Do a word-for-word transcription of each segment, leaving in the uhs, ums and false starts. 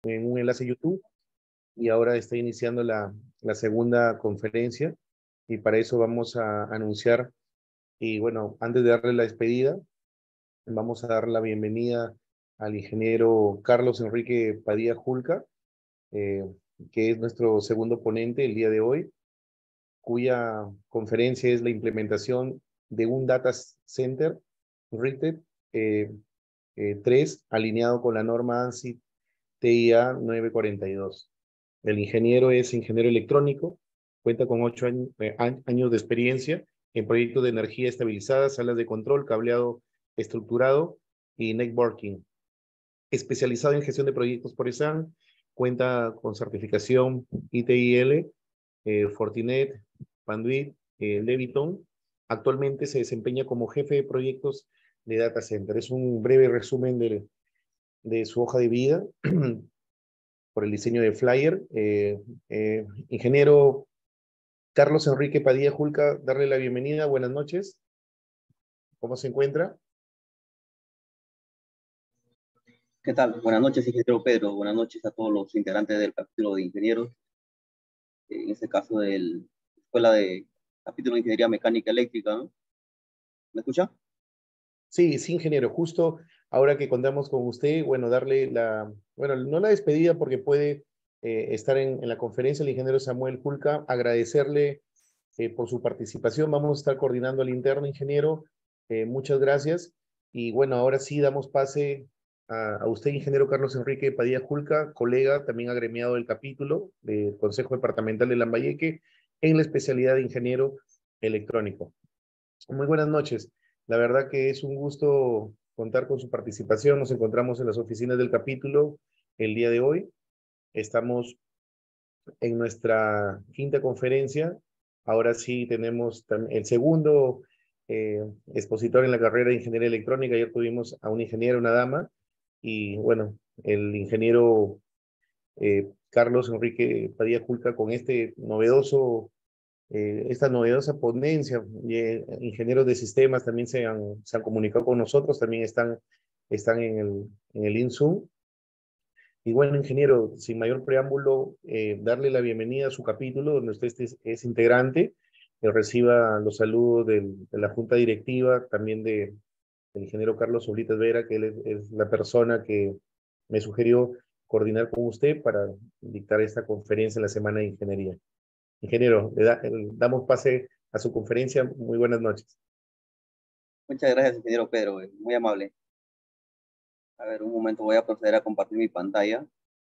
en un enlace YouTube y ahora está iniciando la, la segunda conferencia y para eso vamos a anunciar. Y bueno, antes de darle la despedida, vamos a dar la bienvenida al ingeniero Carlos Enrique Padilla Julca, eh, que es nuestro segundo ponente el día de hoy, cuya conferencia es la implementación de un data center R I T E eh, eh, tres alineado con la norma ANSI T I A nueve cuarenta y dos. El ingeniero es ingeniero electrónico, cuenta con ocho años, eh, años de experiencia en proyectos de energía estabilizada, salas de control, cableado estructurado y networking. Especializado en gestión de proyectos por ESAN, cuenta con certificación I T I L, eh, Fortinet, Panduit, eh, Leviton. Actualmente se desempeña como jefe de proyectos de data center. Es un breve resumen de, de su hoja de vida por el diseño de flyer. Eh, eh, ingeniero Carlos Enrique Padilla Julca, darle la bienvenida. Buenas noches. ¿Cómo se encuentra? ¿Qué tal? Buenas noches, ingeniero Pedro. Buenas noches a todos los integrantes del capítulo de ingenieros. En este caso, de la Escuela de Capítulo de Ingeniería Mecánica Eléctrica, ¿no? ¿Me escucha? Sí, sí, ingeniero. Justo ahora que contamos con usted, bueno, darle la, bueno, no la despedida porque puede eh, estar en, en la conferencia el ingeniero Samuel Julca, agradecerle eh, por su participación. Vamos a estar coordinando al interno, ingeniero. Eh, muchas gracias. Y bueno, ahora sí damos pase a, a usted, ingeniero Carlos Enrique Padilla Julca, colega, también agremiado del capítulo del Consejo Departamental de Lambayeque, en la especialidad de ingeniero electrónico. Muy buenas noches. La verdad que es un gusto contar con su participación. Nos encontramos en las oficinas del capítulo el día de hoy. Estamos en nuestra quinta conferencia. Ahora sí tenemos el segundo eh, expositor en la carrera de ingeniería electrónica. Ayer tuvimos a un ingeniero, una dama, y bueno, el ingeniero eh, Carlos Enrique Padilla Julca con este novedoso eh, esta novedosa ponencia. Eh, ingenieros de sistemas también se han, se han comunicado con nosotros, también están, están en el, en el INSUM. Y bueno, ingeniero, sin mayor preámbulo, eh, darle la bienvenida a su capítulo, donde usted es, es integrante, que reciba los saludos del, de la Junta Directiva, también de, del ingeniero Carlos Oblitas Vera, que él es, es la persona que me sugirió coordinar con usted para dictar esta conferencia en la Semana de Ingeniería. Ingeniero, le, da, le damos pase a su conferencia. Muy buenas noches. Muchas gracias, ingeniero Pedro. Muy amable. A ver, un momento, voy a proceder a compartir mi pantalla.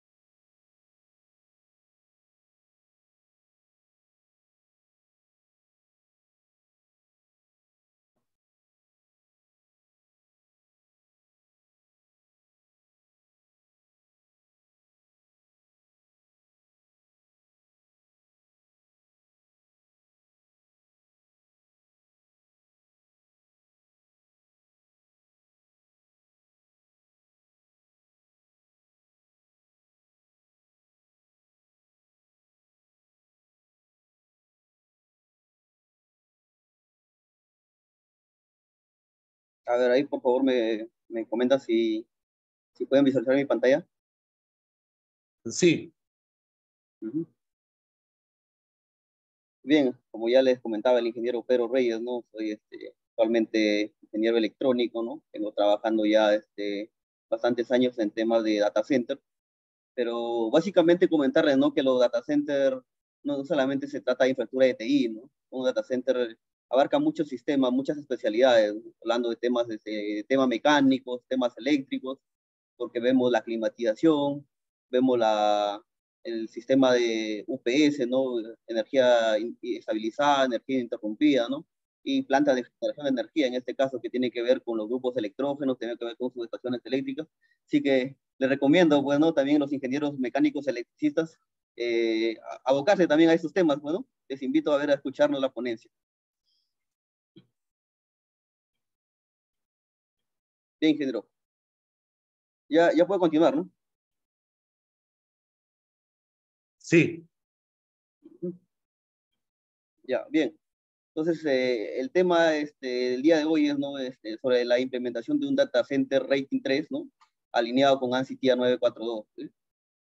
A ver, ahí por favor me, me comenta si, si pueden visualizar mi pantalla. Sí. Uh-huh. Bien, como ya les comentaba el ingeniero Pedro Reyes, ¿no? Soy este, actualmente ingeniero electrónico, ¿no? Vengo trabajando ya este, bastantes años en temas de data center, pero básicamente comentarles, ¿no? Que los data centers no solamente se trata de infraestructura de T I, ¿no? Un data center abarca muchos sistemas, muchas especialidades, ¿no? Hablando de temas, de, de temas mecánicos, temas eléctricos, porque vemos la climatización, vemos la, el sistema de U P S, ¿no? Energía estabilizada, energía interrumpida, ¿no? Y plantas de generación de energía, en este caso, que tiene que ver con los grupos electrógenos, tiene que ver con sus estaciones eléctricas. Así que les recomiendo, bueno, también los ingenieros mecánicos electricistas, eh, abocarse también a estos temas, bueno, les invito a ver, a escucharnos la ponencia. Bien, ingeniero. Ya, ya puedo continuar, ¿no? Sí. Ya, bien. Entonces, eh, el tema este, del día de hoy es, ¿no? este, sobre la implementación de un data center rating tres, ¿no? Alineado con ANSI T I A nueve cuarenta y dos. ¿sí?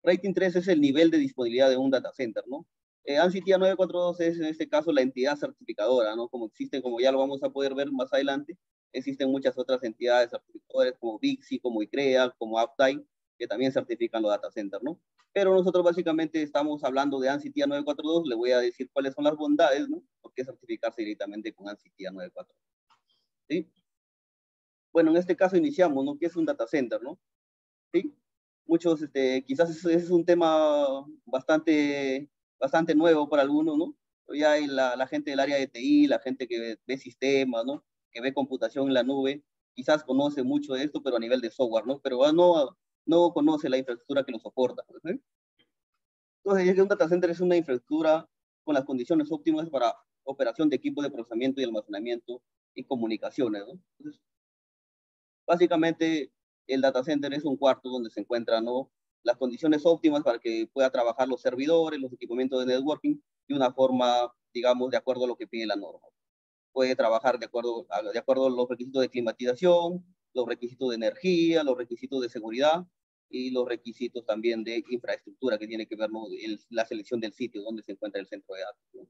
Rating tres es el nivel de disponibilidad de un data center, ¿no? Eh, ANSI TIA nueve cuatro dos es en este caso la entidad certificadora, ¿no? Como existen, como ya lo vamos a poder ver más adelante, existen muchas otras entidades certificadoras como VIXI, como ICREA, como Uptime, que también certifican los data centers, ¿no? Pero nosotros básicamente estamos hablando de ANSI TIA nueve cuatro dos, le voy a decir cuáles son las bondades, ¿no? ¿Por qué certificarse directamente con ANSI TIA nueve cuatro dos? ¿Sí? Bueno, en este caso iniciamos, ¿no? ¿Qué es un data center, no? ¿Sí? Muchos, este, quizás ese es un tema bastante, bastante nuevo para algunos, ¿no? Pero ya hay la, la gente del área de T I, la gente que ve, ve sistemas, ¿no? Que ve computación en la nube, quizás conoce mucho de esto, pero a nivel de software, ¿no? Pero no, no conoce la infraestructura que lo soporta, ¿sí? Entonces, es que un data center es una infraestructura con las condiciones óptimas para operación de equipos de procesamiento y almacenamiento y comunicaciones, ¿no? Entonces, básicamente, el data center es un cuarto donde se encuentran, ¿no?, las condiciones óptimas para que pueda trabajar los servidores, los equipamientos de networking de una forma, digamos, de acuerdo a lo que pide la norma. Puede trabajar de acuerdo a, de acuerdo a los requisitos de climatización, los requisitos de energía, los requisitos de seguridad y los requisitos también de infraestructura que tiene que ver, ¿no?, el, la selección del sitio donde se encuentra el centro de datos, ¿no?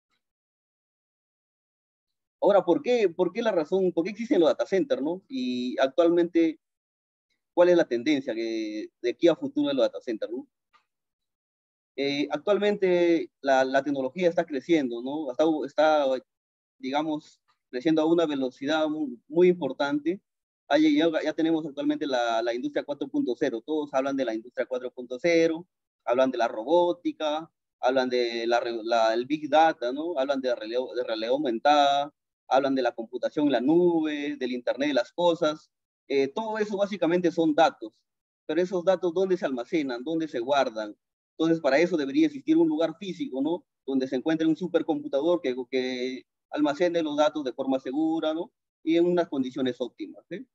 Ahora, ¿por qué, ¿por qué la razón, por qué existen los data centers, ¿no? Y actualmente, ¿cuál es la tendencia que, de aquí a futuro de los data centers, ¿no? Eh, actualmente la, la, tecnología está creciendo, ¿no? Está, está, digamos, creciendo a una velocidad muy, muy importante. Ya, ya tenemos actualmente la, la industria cuatro punto cero. Todos hablan de la industria cuatro punto cero, hablan de la robótica, hablan de la, la, el Big Data, ¿no? Hablan de realidad, de realidad aumentada, hablan de la computación en la nube, del Internet de las cosas. Eh, todo eso básicamente son datos. Pero esos datos, ¿dónde se almacenan? ¿Dónde se guardan? Entonces, para eso debería existir un lugar físico, ¿no? Donde se encuentre un supercomputador que, que almacene los datos de forma segura, ¿no? Y en unas condiciones óptimas, ¿sí?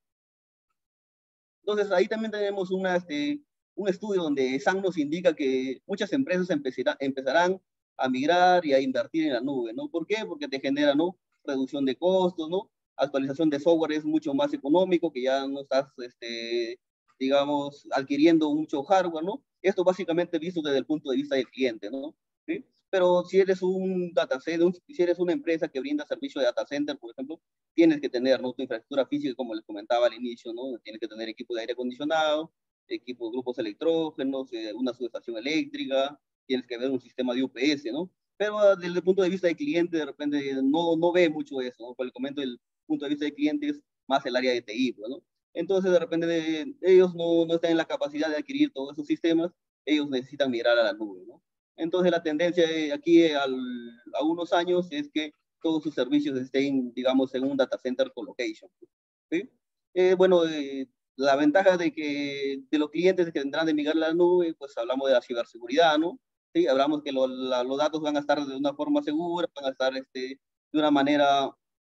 Entonces, ahí también tenemos una, este, un estudio donde S A N nos indica que muchas empresas empezarán, empezarán a migrar y a invertir en la nube, ¿no? ¿Por qué? Porque te genera, ¿no?, reducción de costos, ¿no? Actualización de software es mucho más económico, que ya no estás, este, digamos, adquiriendo mucho hardware, ¿no? Esto básicamente visto desde el punto de vista del cliente, ¿no? ¿Sí? Pero si eres un data center, si eres una empresa que brinda servicio de data center, por ejemplo, tienes que tener, ¿no?, tu infraestructura física, como les comentaba al inicio, ¿no? Tienes que tener equipo de aire acondicionado, equipos, grupos electrógenos, eh, una subestación eléctrica, tienes que ver un sistema de U P S, ¿no? Pero desde el punto de vista del cliente, de repente no, no ve mucho eso, ¿no? Por el comento del punto de vista del cliente es más el área de T I, ¿no? Entonces, de repente, de, ellos no, no están en la capacidad de adquirir todos esos sistemas, ellos necesitan migrar a la nube, ¿no? Entonces, la tendencia aquí al, a unos años es que todos sus servicios estén, digamos, en un data center colocation, ¿sí? Eh, bueno, eh, la ventaja de que de los clientes que tendrán de migrar a la nube, pues hablamos de la ciberseguridad, ¿no? Sí, hablamos que lo, la, los datos van a estar de una forma segura, van a estar, este, de una manera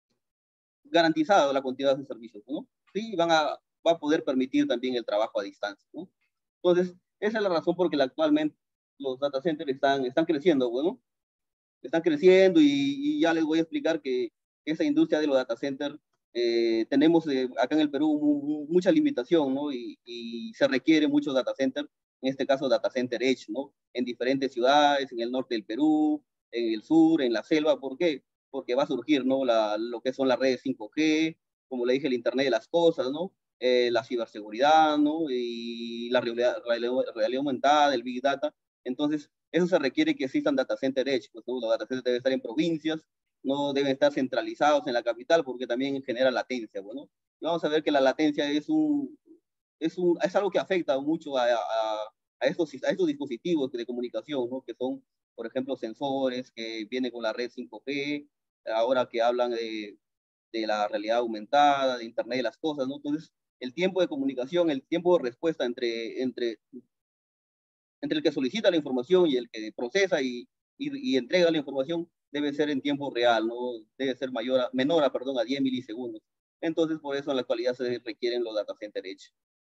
garantizada la continuidad de sus servicios, ¿no? Sí, van a, va a poder permitir también el trabajo a distancia, ¿no? Entonces, esa es la razón por la que actualmente los data centers están, están creciendo, bueno, están creciendo y, y ya les voy a explicar que esa industria de los data centers, eh, tenemos eh, acá en el Perú mucha limitación, ¿no? Y, y se requiere muchos data centers, en este caso data center edge, ¿no? En diferentes ciudades, en el norte del Perú, en el sur, en la selva. ¿Por qué? Porque va a surgir, ¿no?, la, lo que son las redes cinco G, como le dije, el Internet de las cosas, ¿no? Eh, la ciberseguridad, ¿no? Y la realidad, realidad aumentada, el Big Data. Entonces, eso se requiere que existan data center edge, pues, ¿no? Los data centers deben estar en provincias, no deben estar centralizados en la capital porque también genera latencia, bueno. Y vamos a ver que la latencia es, un, es, un, es algo que afecta mucho a, a, a, estos, a estos dispositivos de comunicación, ¿no?, que son, por ejemplo, sensores que vienen con la red cinco G, ahora que hablan de, de la realidad aumentada, de Internet de las cosas, ¿no? Entonces, el tiempo de comunicación, el tiempo de respuesta entre, entre entre el que solicita la información y el que procesa y, y, y entrega la información debe ser en tiempo real, ¿no? Debe ser mayor a, menor a, perdón, a diez milisegundos. Entonces, por eso en la actualidad se requieren los data center edge.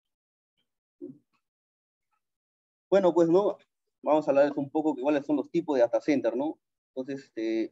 Bueno, pues, ¿no?, vamos a hablar un poco de cuáles son los tipos de data center, ¿no? Entonces, este,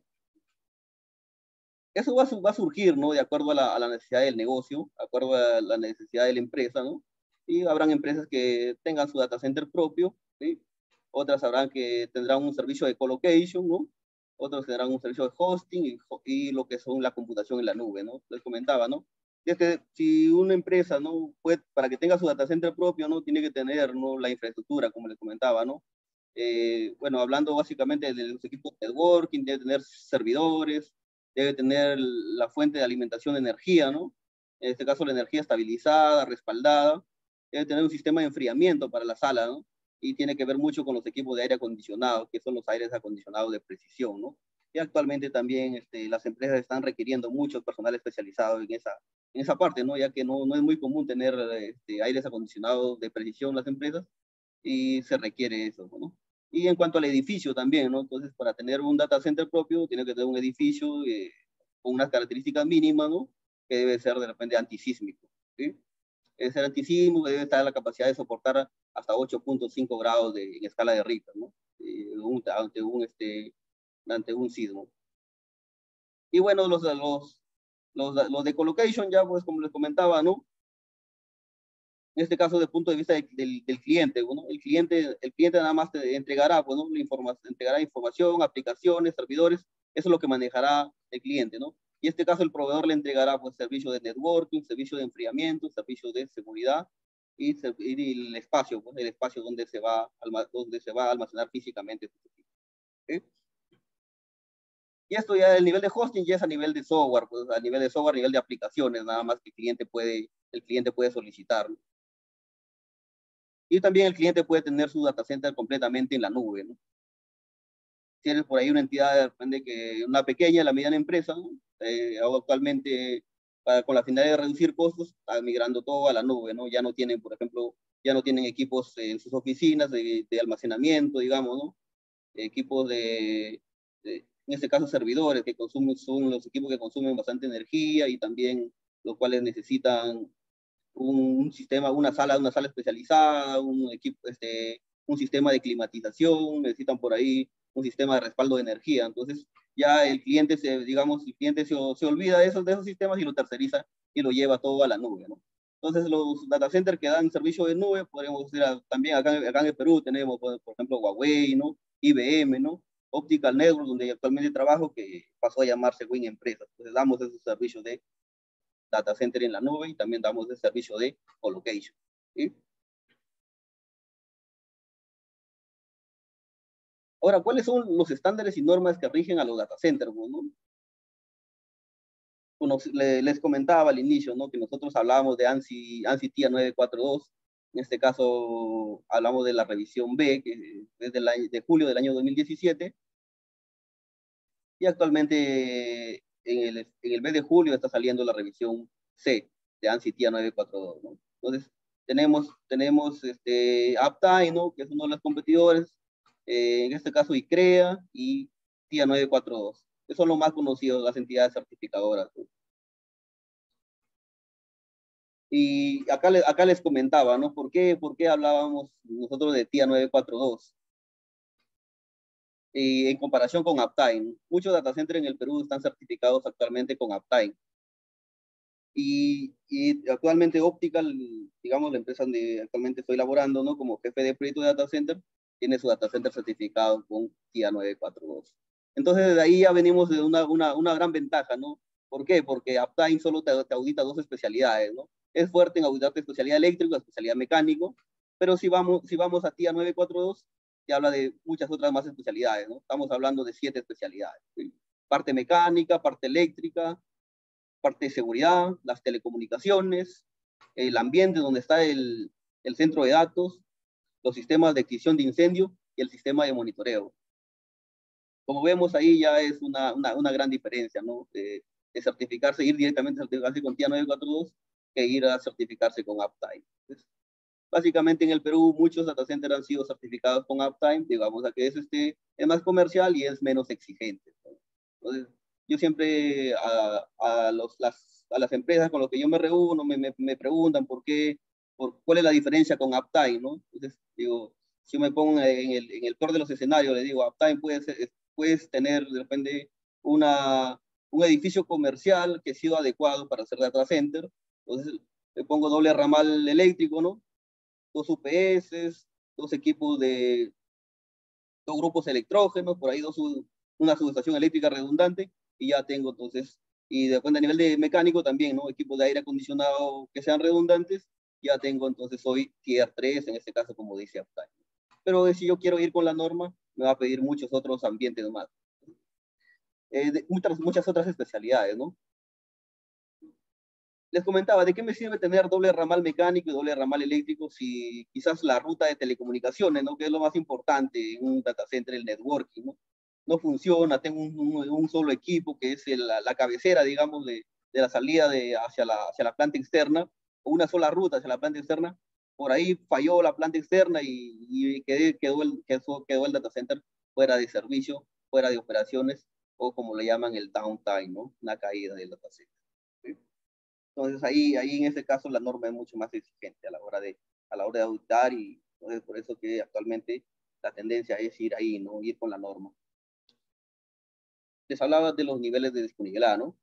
eso va a, va a surgir, ¿no?, de acuerdo a la, a la necesidad del negocio, de acuerdo a la necesidad de la empresa, ¿no? Y habrán empresas que tengan su data center propio, ¿sí? Otras habrán que tendrán un servicio de colocation, ¿no? Otros tendrán un servicio de hosting y, y lo que son la computación en la nube, ¿no? Les comentaba, ¿no? Y es que si una empresa, ¿no? Puede, para que tenga su data center propio, ¿no? Tiene que tener, ¿no? La infraestructura, como les comentaba, ¿no? Eh, bueno, hablando básicamente de los equipos de networking, debe tener servidores, debe tener la fuente de alimentación de energía, ¿no? En este caso, la energía estabilizada, respaldada, debe tener un sistema de enfriamiento para la sala, ¿no? Y tiene que ver mucho con los equipos de aire acondicionado, que son los aires acondicionados de precisión, ¿no? Y actualmente también este, las empresas están requiriendo mucho personal especializado en esa, en esa parte, ¿no? Ya que no, no es muy común tener este, aires acondicionados de precisión en las empresas y se requiere eso, ¿no? Y en cuanto al edificio también, ¿no? Entonces, para tener un data center propio, tiene que tener un edificio eh, con unas características mínimas, ¿no? Que debe ser de repente antisísmico, ¿sí? Debe ser antisísmico, debe estar la capacidad de soportar hasta ocho punto cinco grados de, en escala de Richter, ¿no? Eh, un, ante, un, este, ante un sismo. Y bueno, los, los, los, los de colocation, ya pues como les comentaba, ¿no? En este caso, desde el punto de vista del, del, del cliente, ¿no? El cliente, el cliente nada más te entregará, pues, ¿no? La informa entregará información, aplicaciones, servidores, eso es lo que manejará el cliente, ¿no? Y en este caso, el proveedor le entregará, pues, servicio de networking, servicio de enfriamiento, servicio de seguridad y, y el espacio, pues, el espacio donde se va, donde se va a almacenar físicamente. ¿Sí? Y esto ya, el nivel de hosting ya es a nivel de software, pues, a nivel de software, a nivel de aplicaciones, nada más que el cliente puede, el cliente puede solicitar, ¿no? Y también el cliente puede tener su data center completamente en la nube, ¿no? Tienes por ahí una entidad, de repente, que una pequeña, la mediana empresa, ¿no? Eh, actualmente, para, con la finalidad de reducir costos, está migrando todo a la nube, ¿no? Ya no tienen, por ejemplo, ya no tienen equipos en sus oficinas de, de almacenamiento, digamos, ¿no? Equipos de, de, en este caso, servidores que consumen, son los equipos que consumen bastante energía y también los cuales necesitan un, un sistema, una sala, una sala especializada, un equipo, este, un sistema de climatización, necesitan por ahí un sistema de respaldo de energía. Entonces, ya el cliente, se, digamos, el cliente se, se olvida de esos, de esos sistemas y lo terceriza y lo lleva todo a la nube, ¿no? Entonces, los data centers que dan servicio de nube, podemos decir, también acá, acá en el Perú tenemos, por, por ejemplo, Huawei, ¿no? I B M, ¿no? Optical Network, donde actualmente trabajo, que pasó a llamarse Win Empresa. Entonces, damos esos servicios de data center en la nube y también damos el servicio de colocation, ¿sí? Ahora, ¿cuáles son los estándares y normas que rigen a los data centers, ¿no? Bueno, les comentaba al inicio, ¿no? Que nosotros hablábamos de ANSI, ANSI TIA nueve cuatro dos, en este caso hablamos de la revisión B, que es de, la, de julio del año dos mil diecisiete, y actualmente en el, en el mes de julio está saliendo la revisión C de ANSI TIA nueve cuatro dos, ¿no? Entonces, tenemos, tenemos este, Uptime, ¿no? Que es uno de los competidores, eh, en este caso ICREA y TIA nueve cuatro dos, que son los más conocidos, las entidades certificadoras, ¿no? Y acá, acá les comentaba, ¿no? ¿Por qué, por qué hablábamos nosotros de TIA nueve cuatro dos? Y en comparación con Uptime, muchos data centers en el Perú están certificados actualmente con Uptime. Y, y actualmente Optical, digamos, la empresa donde actualmente estoy laborando, ¿no? Como jefe de proyecto de data center, tiene su data center certificado con TIA nueve cuatro dos. Entonces, desde ahí ya venimos de una, una, una gran ventaja, ¿no? ¿Por qué? Porque Uptime solo te, te audita dos especialidades, ¿no? Es fuerte en auditarte especialidad eléctrica, especialidad mecánico, pero si vamos, si vamos a TIA nueve cuatro dos, te habla de muchas otras más especialidades, ¿no? Estamos hablando de siete especialidades, ¿sí? Parte mecánica, parte eléctrica, parte de seguridad, las telecomunicaciones, el ambiente donde está el, el centro de datos, los sistemas de extinción de incendio y el sistema de monitoreo. Como vemos ahí ya es una, una, una gran diferencia, ¿no? De, de certificarse, ir directamente a certificarse con TIA nueve cuatro dos que ir a certificarse con Uptime. Entonces, básicamente en el Perú muchos data centers han sido certificados con Uptime, digamos a que es, este, es más comercial y es menos exigente, ¿no? Entonces, yo siempre a, a, los, las, a las empresas con las que yo me reúno me, me, me preguntan por qué, por cuál es la diferencia con Uptime, ¿no? Entonces, digo, si yo me pongo en el, en el peor de los escenarios, le digo, Uptime puede ser, puedes tener de repente una, un edificio comercial que ha sido adecuado para hacer data center, entonces le pongo doble ramal eléctrico, ¿no? dos U P S, dos equipos de, dos grupos electrógenos, por ahí dos, una subestación eléctrica redundante, y ya tengo entonces, y después a nivel de mecánico también, ¿no? Equipos de aire acondicionado que sean redundantes, ya tengo entonces hoy tier tres, en este caso como dice Uptime. Pero si yo quiero ir con la norma, me va a pedir muchos otros ambientes más. Eh, de, muchas, muchas otras especialidades, ¿no? Les comentaba, ¿de qué me sirve tener doble ramal mecánico y doble ramal eléctrico si quizás la ruta de telecomunicaciones, ¿no? Que es lo más importante en un data center, el networking, ¿no? No funciona, tengo un, un, un solo equipo que es el, la, la cabecera, digamos, de, de la salida de, hacia, la, hacia la planta externa, o una sola ruta hacia la planta externa. Por ahí falló la planta externa y, y quedé, quedó, el, quedó, quedó el data center fuera de servicio, fuera de operaciones, o como le llaman el downtime, ¿no? Una caída del data center. ¿Sí? Entonces ahí, ahí en ese caso la norma es mucho más exigente a la hora de, a la hora de auditar, y entonces por eso que actualmente la tendencia es ir ahí, ¿no? Ir con la norma. Les hablaba de los niveles de disponibilidad, ¿no?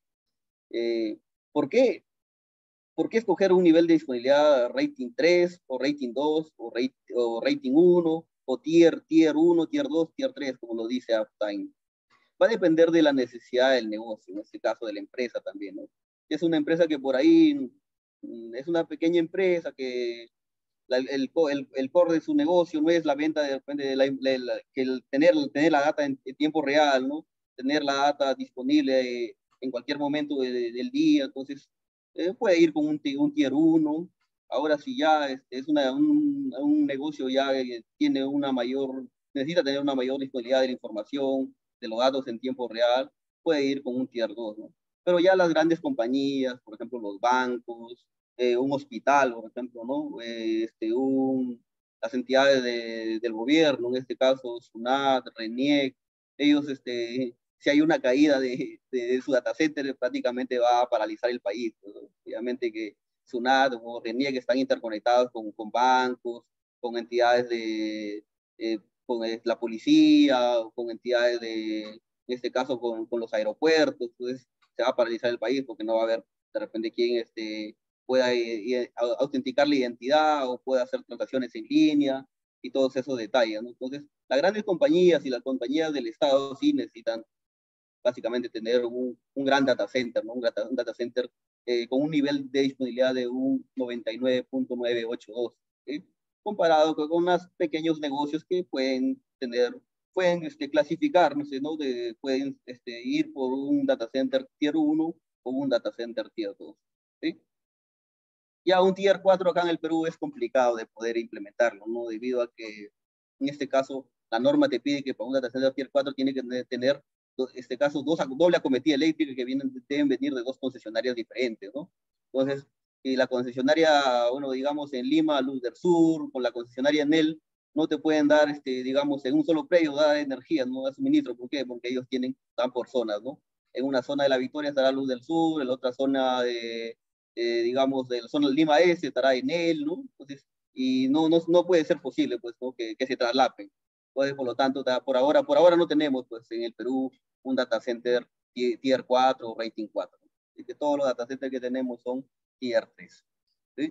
Eh, ¿por qué? ¿Por qué escoger un nivel de disponibilidad rating tres o rating dos o, rate, o rating uno o tier, tier uno, tier dos, tier tres, como lo dice Uptime? Va a depender de la necesidad del negocio, en este caso de la empresa también, ¿no? Si es una empresa que por ahí es una pequeña empresa que la, el, el, el core de su negocio no es la venta de repente de la, de la, que el tener, tener la data en, en tiempo real, ¿no? Tener la data disponible eh, en cualquier momento de, de, del día, entonces eh, puede ir con un, un tier uno. Ahora si ya es, es una, un, un negocio ya eh, tiene una mayor, necesita tener una mayor disponibilidad de la información, de los datos en tiempo real, puede ir con un tier dos, ¿no? Pero ya las grandes compañías, por ejemplo los bancos, eh, un hospital, por ejemplo, ¿no? Eh, este, un, las entidades de, del gobierno, en este caso SUNAT, RENIEC, ellos, este, si hay una caída de, de, de su data center, prácticamente va a paralizar el país, ¿no? Obviamente que SUNAT o RENIEC están interconectados con, con bancos, con entidades de, eh, con la policía, con entidades de, en este caso, con, con los aeropuertos, entonces se va a paralizar el país porque no va a haber de repente quien este, pueda autenticar la identidad o pueda hacer transacciones en línea y todos esos detalles, ¿no? Entonces, las grandes compañías y las compañías del Estado sí necesitan básicamente tener un, un gran data center, ¿no? Un data, un data center eh, con un nivel de disponibilidad de un noventa y nueve punto novecientos ochenta y dos, ¿sí? Comparado con unos pequeños negocios que pueden tener, pueden este, clasificar, no sé, ¿no? De, pueden este, ir por un data center tier uno o un data center tier dos, ¿sí? Ya un tier cuatro acá en el Perú es complicado de poder implementarlo, ¿no? Debido a que, en este caso, la norma te pide que para un data center tier cuatro tiene que tener, en este caso, dos, doble acometida eléctrica que vienen, deben venir de dos concesionarias diferentes, ¿no? Entonces, si la concesionaria, bueno, digamos, en Lima, Luz del Sur, con la concesionaria Enel, no te pueden dar, este, digamos, en un solo predio, dar energía, no da suministro. ¿Por qué? Porque ellos tienen, están por zonas, ¿no? En una zona de La Victoria estará Luz del Sur, en la otra zona de eh, digamos, de la zona de Lima Este, estará en él, ¿no? Entonces, y no, no, no puede ser posible, pues, ¿no? que, que se traslapen. Entonces, por lo tanto, por ahora, por ahora no tenemos, pues, en el Perú un data center tier cuatro o rating cuatro. Así que todos los data centers que tenemos son tier tres. ¿Sí?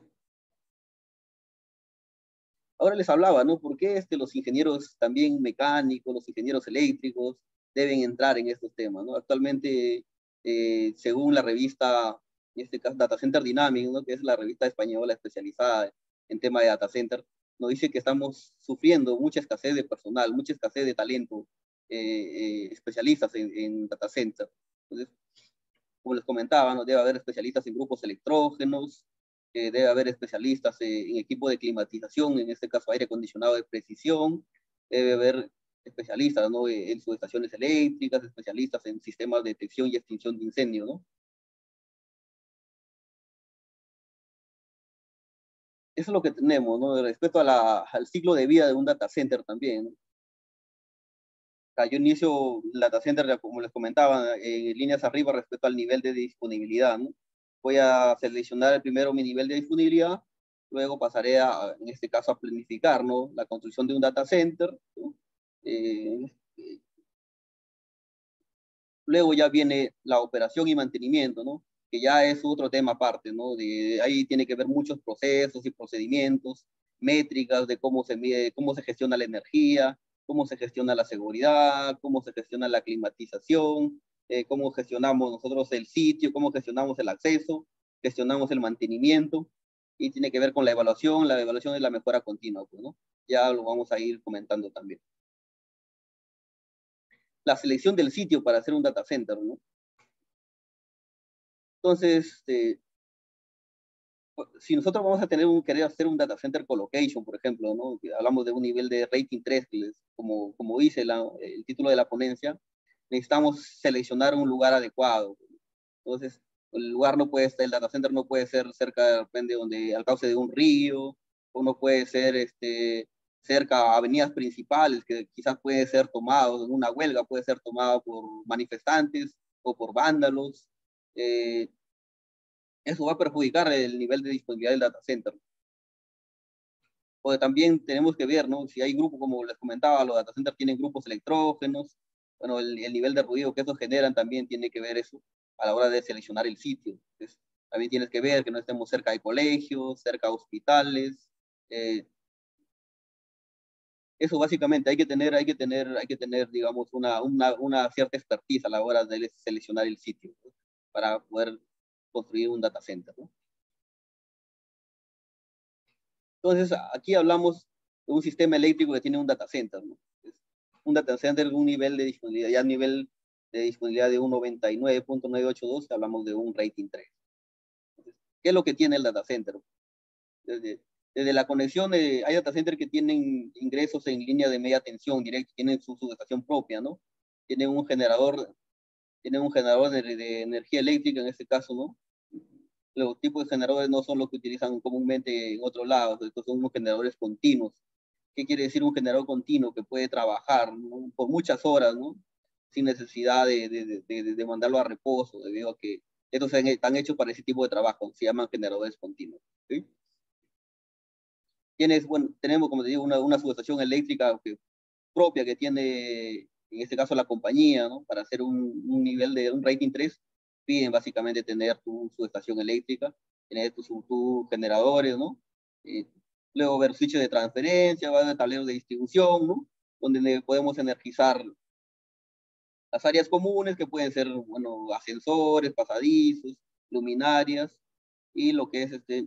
Ahora les hablaba, ¿no? ¿Por qué este, los ingenieros también mecánicos, los ingenieros eléctricos deben entrar en estos temas, ¿no? Actualmente, eh, según la revista, en este caso Data Center Dynamics, ¿no? Que es la revista española especializada en tema de data center, nos dice que estamos sufriendo mucha escasez de personal, mucha escasez de talento, eh, eh, especialistas en, en data center. Entonces, como les comentaba, ¿no? Debe haber especialistas en grupos electrógenos, eh, debe haber especialistas eh, en equipo de climatización, en este caso aire acondicionado de precisión, debe haber especialistas, ¿no? En subestaciones eléctricas, especialistas en sistemas de detección y extinción de incendios, ¿no? Eso es lo que tenemos, ¿no? Respecto a la, al ciclo de vida de un data center también, ¿no? O sea, yo inicio el data center, como les comentaba, en líneas arriba respecto al nivel de disponibilidad, ¿no? Voy a seleccionar primero mi nivel de disponibilidad, luego pasaré a, en este caso, a planificar, ¿no? La construcción de un data center, ¿no? Eh, luego ya viene la operación y mantenimiento, ¿no? Que ya es otro tema aparte, ¿no? De ahí tiene que ver muchos procesos y procedimientos métricas de cómo se mide, cómo se gestiona la energía, cómo se gestiona la seguridad, cómo se gestiona la climatización, eh, cómo gestionamos nosotros el sitio, cómo gestionamos el acceso, gestionamos el mantenimiento, y tiene que ver con la evaluación. La evaluación es la mejora continua, pues, ¿no? Ya lo vamos a ir comentando también. La selección del sitio para hacer un data center, ¿no? Entonces, eh, si nosotros vamos a tener un, querer hacer un data center colocation, por ejemplo, ¿no? Hablamos de un nivel de rating tres, que les, como, como dice la, el título de la ponencia, necesitamos seleccionar un lugar adecuado. Entonces, el lugar no puede estar, el data center no puede ser cerca, depende, donde, al cauce de un río, o no puede ser este, cerca a avenidas principales, que quizás puede ser tomado, en una huelga puede ser tomado por manifestantes o por vándalos. Eh, eso va a perjudicar el nivel de disponibilidad del data center. O también tenemos que ver, ¿no? Si hay grupos, como les comentaba, los data centers tienen grupos electrógenos, bueno, el, el nivel de ruido que esos generan también tiene que ver eso a la hora de seleccionar el sitio. Entonces, también tienes que ver que no estemos cerca de colegios, cerca de hospitales. Eh, eso básicamente hay que tener, hay que tener, hay que tener, digamos, una, una, una cierta expertise a la hora de seleccionar el sitio, ¿no? Para poder construir un data center, ¿no? Entonces, aquí hablamos de un sistema eléctrico que tiene un data center, ¿no? Un data center de un nivel de disponibilidad, ya a nivel de disponibilidad de un noventa y nueve punto novecientos ochenta y dos, hablamos de un rating tres. Entonces, ¿qué es lo que tiene el data center? Desde, desde la conexión, de, hay data centers que tienen ingresos en línea de media tensión directa, tienen su subestación propia, ¿no? Tienen un generador, tienen un generador de, de energía eléctrica en este caso, ¿no? Los tipos de generadores no son los que utilizan comúnmente en otros lados, estos son unos generadores continuos. ¿Qué quiere decir un generador continuo? Que puede trabajar, ¿no? Por muchas horas, ¿no? Sin necesidad de, de, de, de mandarlo a reposo, debido a que estos están hechos para ese tipo de trabajo, se llaman generadores continuos, ¿sí? Tienes, bueno, tenemos, como te digo, una, una subestación eléctrica que, propia que tiene, en este caso, la compañía, ¿no? Para hacer un, un nivel de un rating tres, piden básicamente tener tu subestación eléctrica, tener tus tu generadores, ¿no? Eh, luego ver switches de transferencia, va a haber tableros de distribución, ¿no? Donde podemos energizar las áreas comunes, que pueden ser, bueno, ascensores, pasadizos, luminarias, y lo que es este,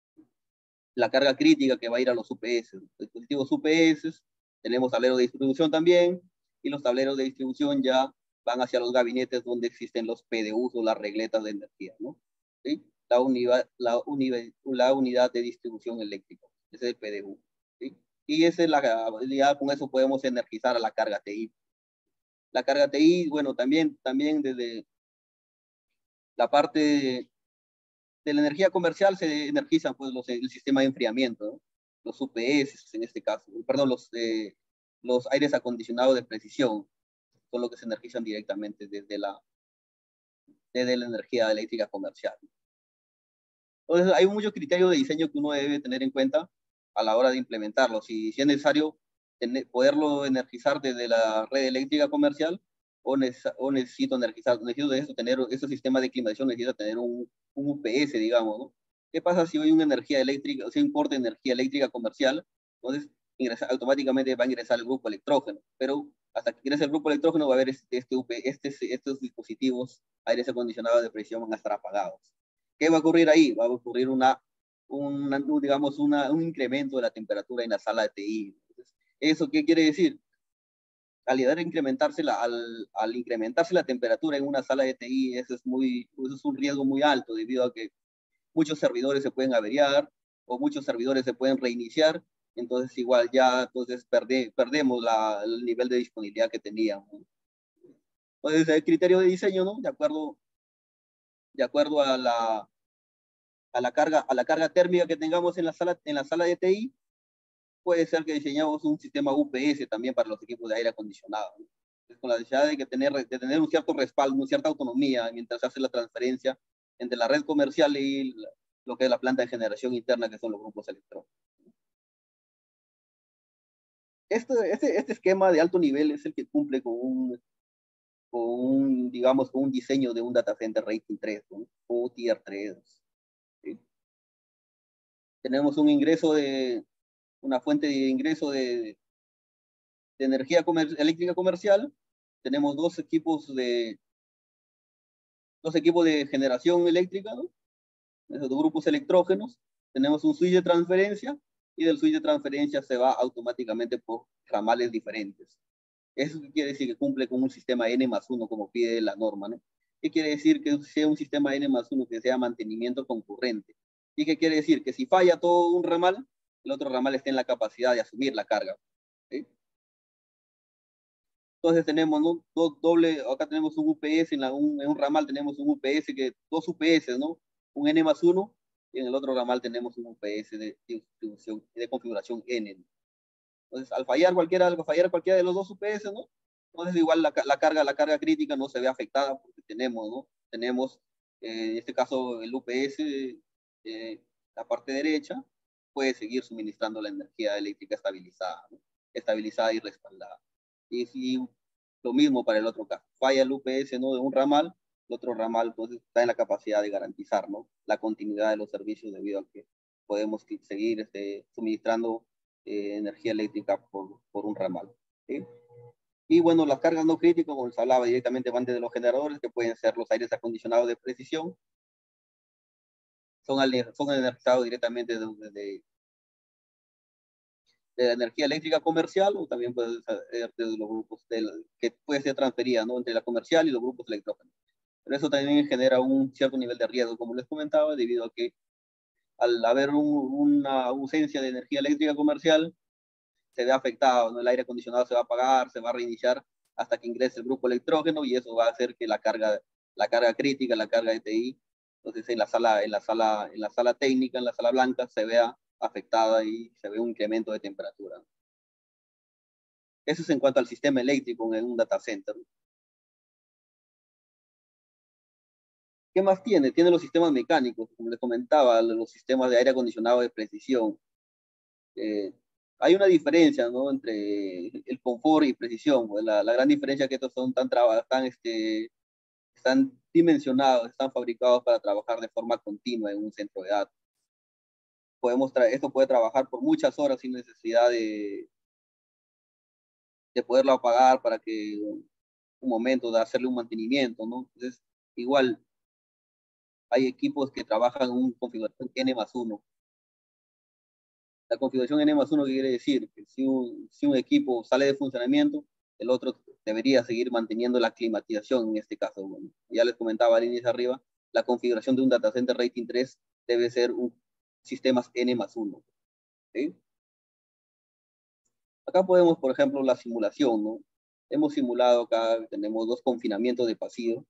la carga crítica que va a ir a los U P S, los dispositivos U P S. Tenemos tableros de distribución también, y los tableros de distribución ya van hacia los gabinetes donde existen los P D Us o las regletas de energía, ¿no? ¿Sí? La, unidad, la, unidad, la unidad de distribución eléctrica, ese es el P D U, ¿sí? Y esa es la, ya con eso podemos energizar a la carga T I. La carga T I, bueno, también, también desde la parte de, de la energía comercial se energizan, pues, los, el sistema de enfriamiento, ¿no? Los U P S en este caso, perdón, los, eh, los aires acondicionados de precisión son los que se energizan directamente desde la, desde la energía eléctrica comercial. Entonces, hay muchos criterios de diseño que uno debe tener en cuenta a la hora de implementarlo. Si, si es necesario tener, poderlo energizar desde la red eléctrica comercial, o, neces o necesito energizar, necesito de eso, tener ese sistema de climatización, necesito tener un, un U P S, digamos, ¿no? ¿Qué pasa si hay una energía eléctrica, si hay un corte de energía eléctrica comercial? Entonces, ingresa, automáticamente va a ingresar el grupo electrógeno, pero hasta que ingrese el grupo electrógeno va a haber este, este, este, estos dispositivos aires acondicionados de presión van a estar apagados. ¿Qué va a ocurrir ahí? Va a ocurrir una, una digamos, una, un incremento de la temperatura en la sala de T I. Entonces, ¿eso qué quiere decir? Al, incrementarse la, al, al incrementarse la temperatura en una sala de T I, eso es, muy, eso es un riesgo muy alto, debido a que muchos servidores se pueden averiar, o muchos servidores se pueden reiniciar. Entonces igual ya entonces perde, perdemos la, el nivel de disponibilidad que teníamos. Entonces el criterio de diseño, ¿no? De acuerdo, de acuerdo a la, a la carga, a la carga térmica que tengamos en la sala, en la sala de T I, puede ser que diseñamos un sistema U P S también para los equipos de aire acondicionado, ¿no? Entonces, con la necesidad de, que tener, de tener un cierto respaldo, una cierta autonomía mientras se hace la transferencia entre la red comercial y la, lo que es la planta de generación interna, que son los grupos electrónicos. Este, este, este esquema de alto nivel es el que cumple con un, con un, digamos, con un diseño de un data center rating tres, ¿no? O tier tres. ¿Sí? Tenemos un ingreso de, una fuente de ingreso de, de energía comer, eléctrica comercial. Tenemos dos equipos de, dos equipos de generación eléctrica, ¿no? Esos dos grupos electrógenos. Tenemos un switch de transferencia y del switch de transferencia se va automáticamente por ramales diferentes. Eso quiere decir que cumple con un sistema N más uno como pide la norma, ¿no? ¿Qué quiere decir? Que sea un sistema N más uno que sea mantenimiento concurrente. ¿Y qué quiere decir? Que si falla todo un ramal, el otro ramal esté en la capacidad de asumir la carga, ¿sí? Entonces tenemos, ¿no? Do, doble, acá tenemos un U P S, en, la, un, en un ramal tenemos un U P S, que, dos U P S, ¿no? Un N más uno, y en el otro ramal tenemos un U P S de, distribución, de configuración N. Entonces, al fallar cualquiera, al fallar cualquiera de los dos U P S, ¿no? Entonces, igual la, la, carga, la carga crítica no se ve afectada porque tenemos, ¿no? Tenemos, eh, en este caso, el U P S, eh, la parte derecha, puede seguir suministrando la energía eléctrica estabilizada, ¿no? Estabilizada y respaldada. Y, y lo mismo para el otro caso. Falla el U P S, ¿no? De un ramal, el otro ramal, pues, está en la capacidad de garantizar, ¿no? La continuidad de los servicios debido a que podemos seguir este, suministrando eh, energía eléctrica por, por un ramal, ¿sí? Y bueno, las cargas no críticas, como les hablaba, directamente van desde los generadores, que pueden ser los aires acondicionados de precisión, son, son energizados directamente desde de, de la energía eléctrica comercial, o también puede ser de los grupos de la, que puede ser transferida, ¿no? Entre la comercial y los grupos electrógenos. Pero eso también genera un cierto nivel de riesgo, como les comentaba, debido a que al haber un, una ausencia de energía eléctrica comercial, se ve afectado, ¿no? El aire acondicionado se va a apagar, se va a reiniciar hasta que ingrese el grupo electrógeno, y eso va a hacer que la carga, la carga crítica, la carga de T I, entonces en la sala, en la sala, en la sala técnica, en la sala blanca, se vea afectada y se ve un incremento de temperatura. Eso es en cuanto al sistema eléctrico en un data center. ¿Qué más tiene? Tiene los sistemas mecánicos, como les comentaba, los sistemas de aire acondicionado de precisión. Eh, hay una diferencia, ¿no? Entre el confort y precisión. Pues la, la gran diferencia es que estos son tan, tan este, están dimensionados, están fabricados para trabajar de forma continua en un centro de datos. Podemos esto puede trabajar por muchas horas sin necesidad de, de poderlo apagar para que un momento de hacerle un mantenimiento, ¿no? Entonces, igual, hay equipos que trabajan en una configuración N más uno. La configuración N más uno quiere decir que si un, si un equipo sale de funcionamiento, el otro debería seguir manteniendo la climatización en este caso. Bueno, ya les comentaba al inicio arriba, la configuración de un data center rating tres debe ser un sistemas N más uno. ¿Sí? Acá podemos, por ejemplo, la simulación, ¿no? Hemos simulado acá, tenemos dos confinamientos de pasillo.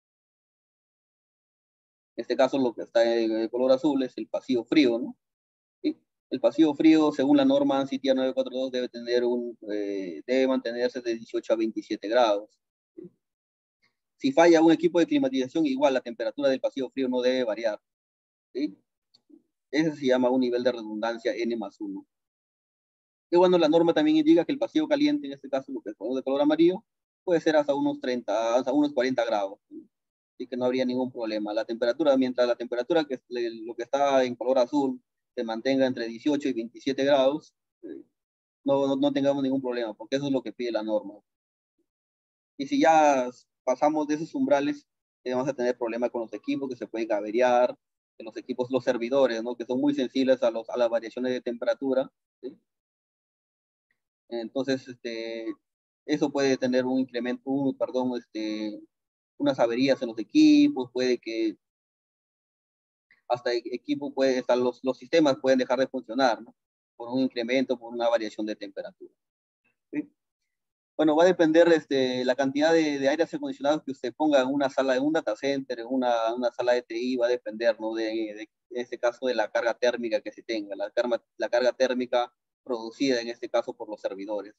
En este caso, lo que está en el color azul es el pasillo frío, ¿no? ¿Sí? El pasillo frío, según la norma ANSI nueve cuatro dos, debe, tener un, eh, debe mantenerse de dieciocho a veintisiete grados. ¿Sí? Si falla un equipo de climatización, igual la temperatura del pasillo frío no debe variar. ¿Sí? Ese se llama un nivel de redundancia N más uno. Y bueno, la norma también indica que el pasillo caliente, en este caso, lo que es de color amarillo, puede ser hasta unos treinta, hasta unos cuarenta grados. ¿Sí? Así que no habría ningún problema. La temperatura, mientras la temperatura, que lo que está en color azul, se mantenga entre dieciocho y veintisiete grados, eh, no, no, no tengamos ningún problema, porque eso es lo que pide la norma. Y si ya pasamos de esos umbrales, eh, vamos a tener problemas con los equipos que se pueden averiar, que los equipos, los servidores, ¿no? Que son muy sensibles a, los, a las variaciones de temperatura, ¿sí? Entonces, este, eso puede tener un incremento, un, perdón, este, unas averías en los equipos, puede que hasta el equipo puede estar, los, los sistemas pueden dejar de funcionar, ¿no? Por un incremento, por una variación de temperatura. ¿Sí? Bueno, va a depender este, la cantidad de, de aires acondicionados que usted ponga en una sala de un data center, en una, una sala de T I, va a depender, ¿no? De, de, en este caso, de la carga térmica que se tenga, la carga, la carga térmica producida en este caso por los servidores.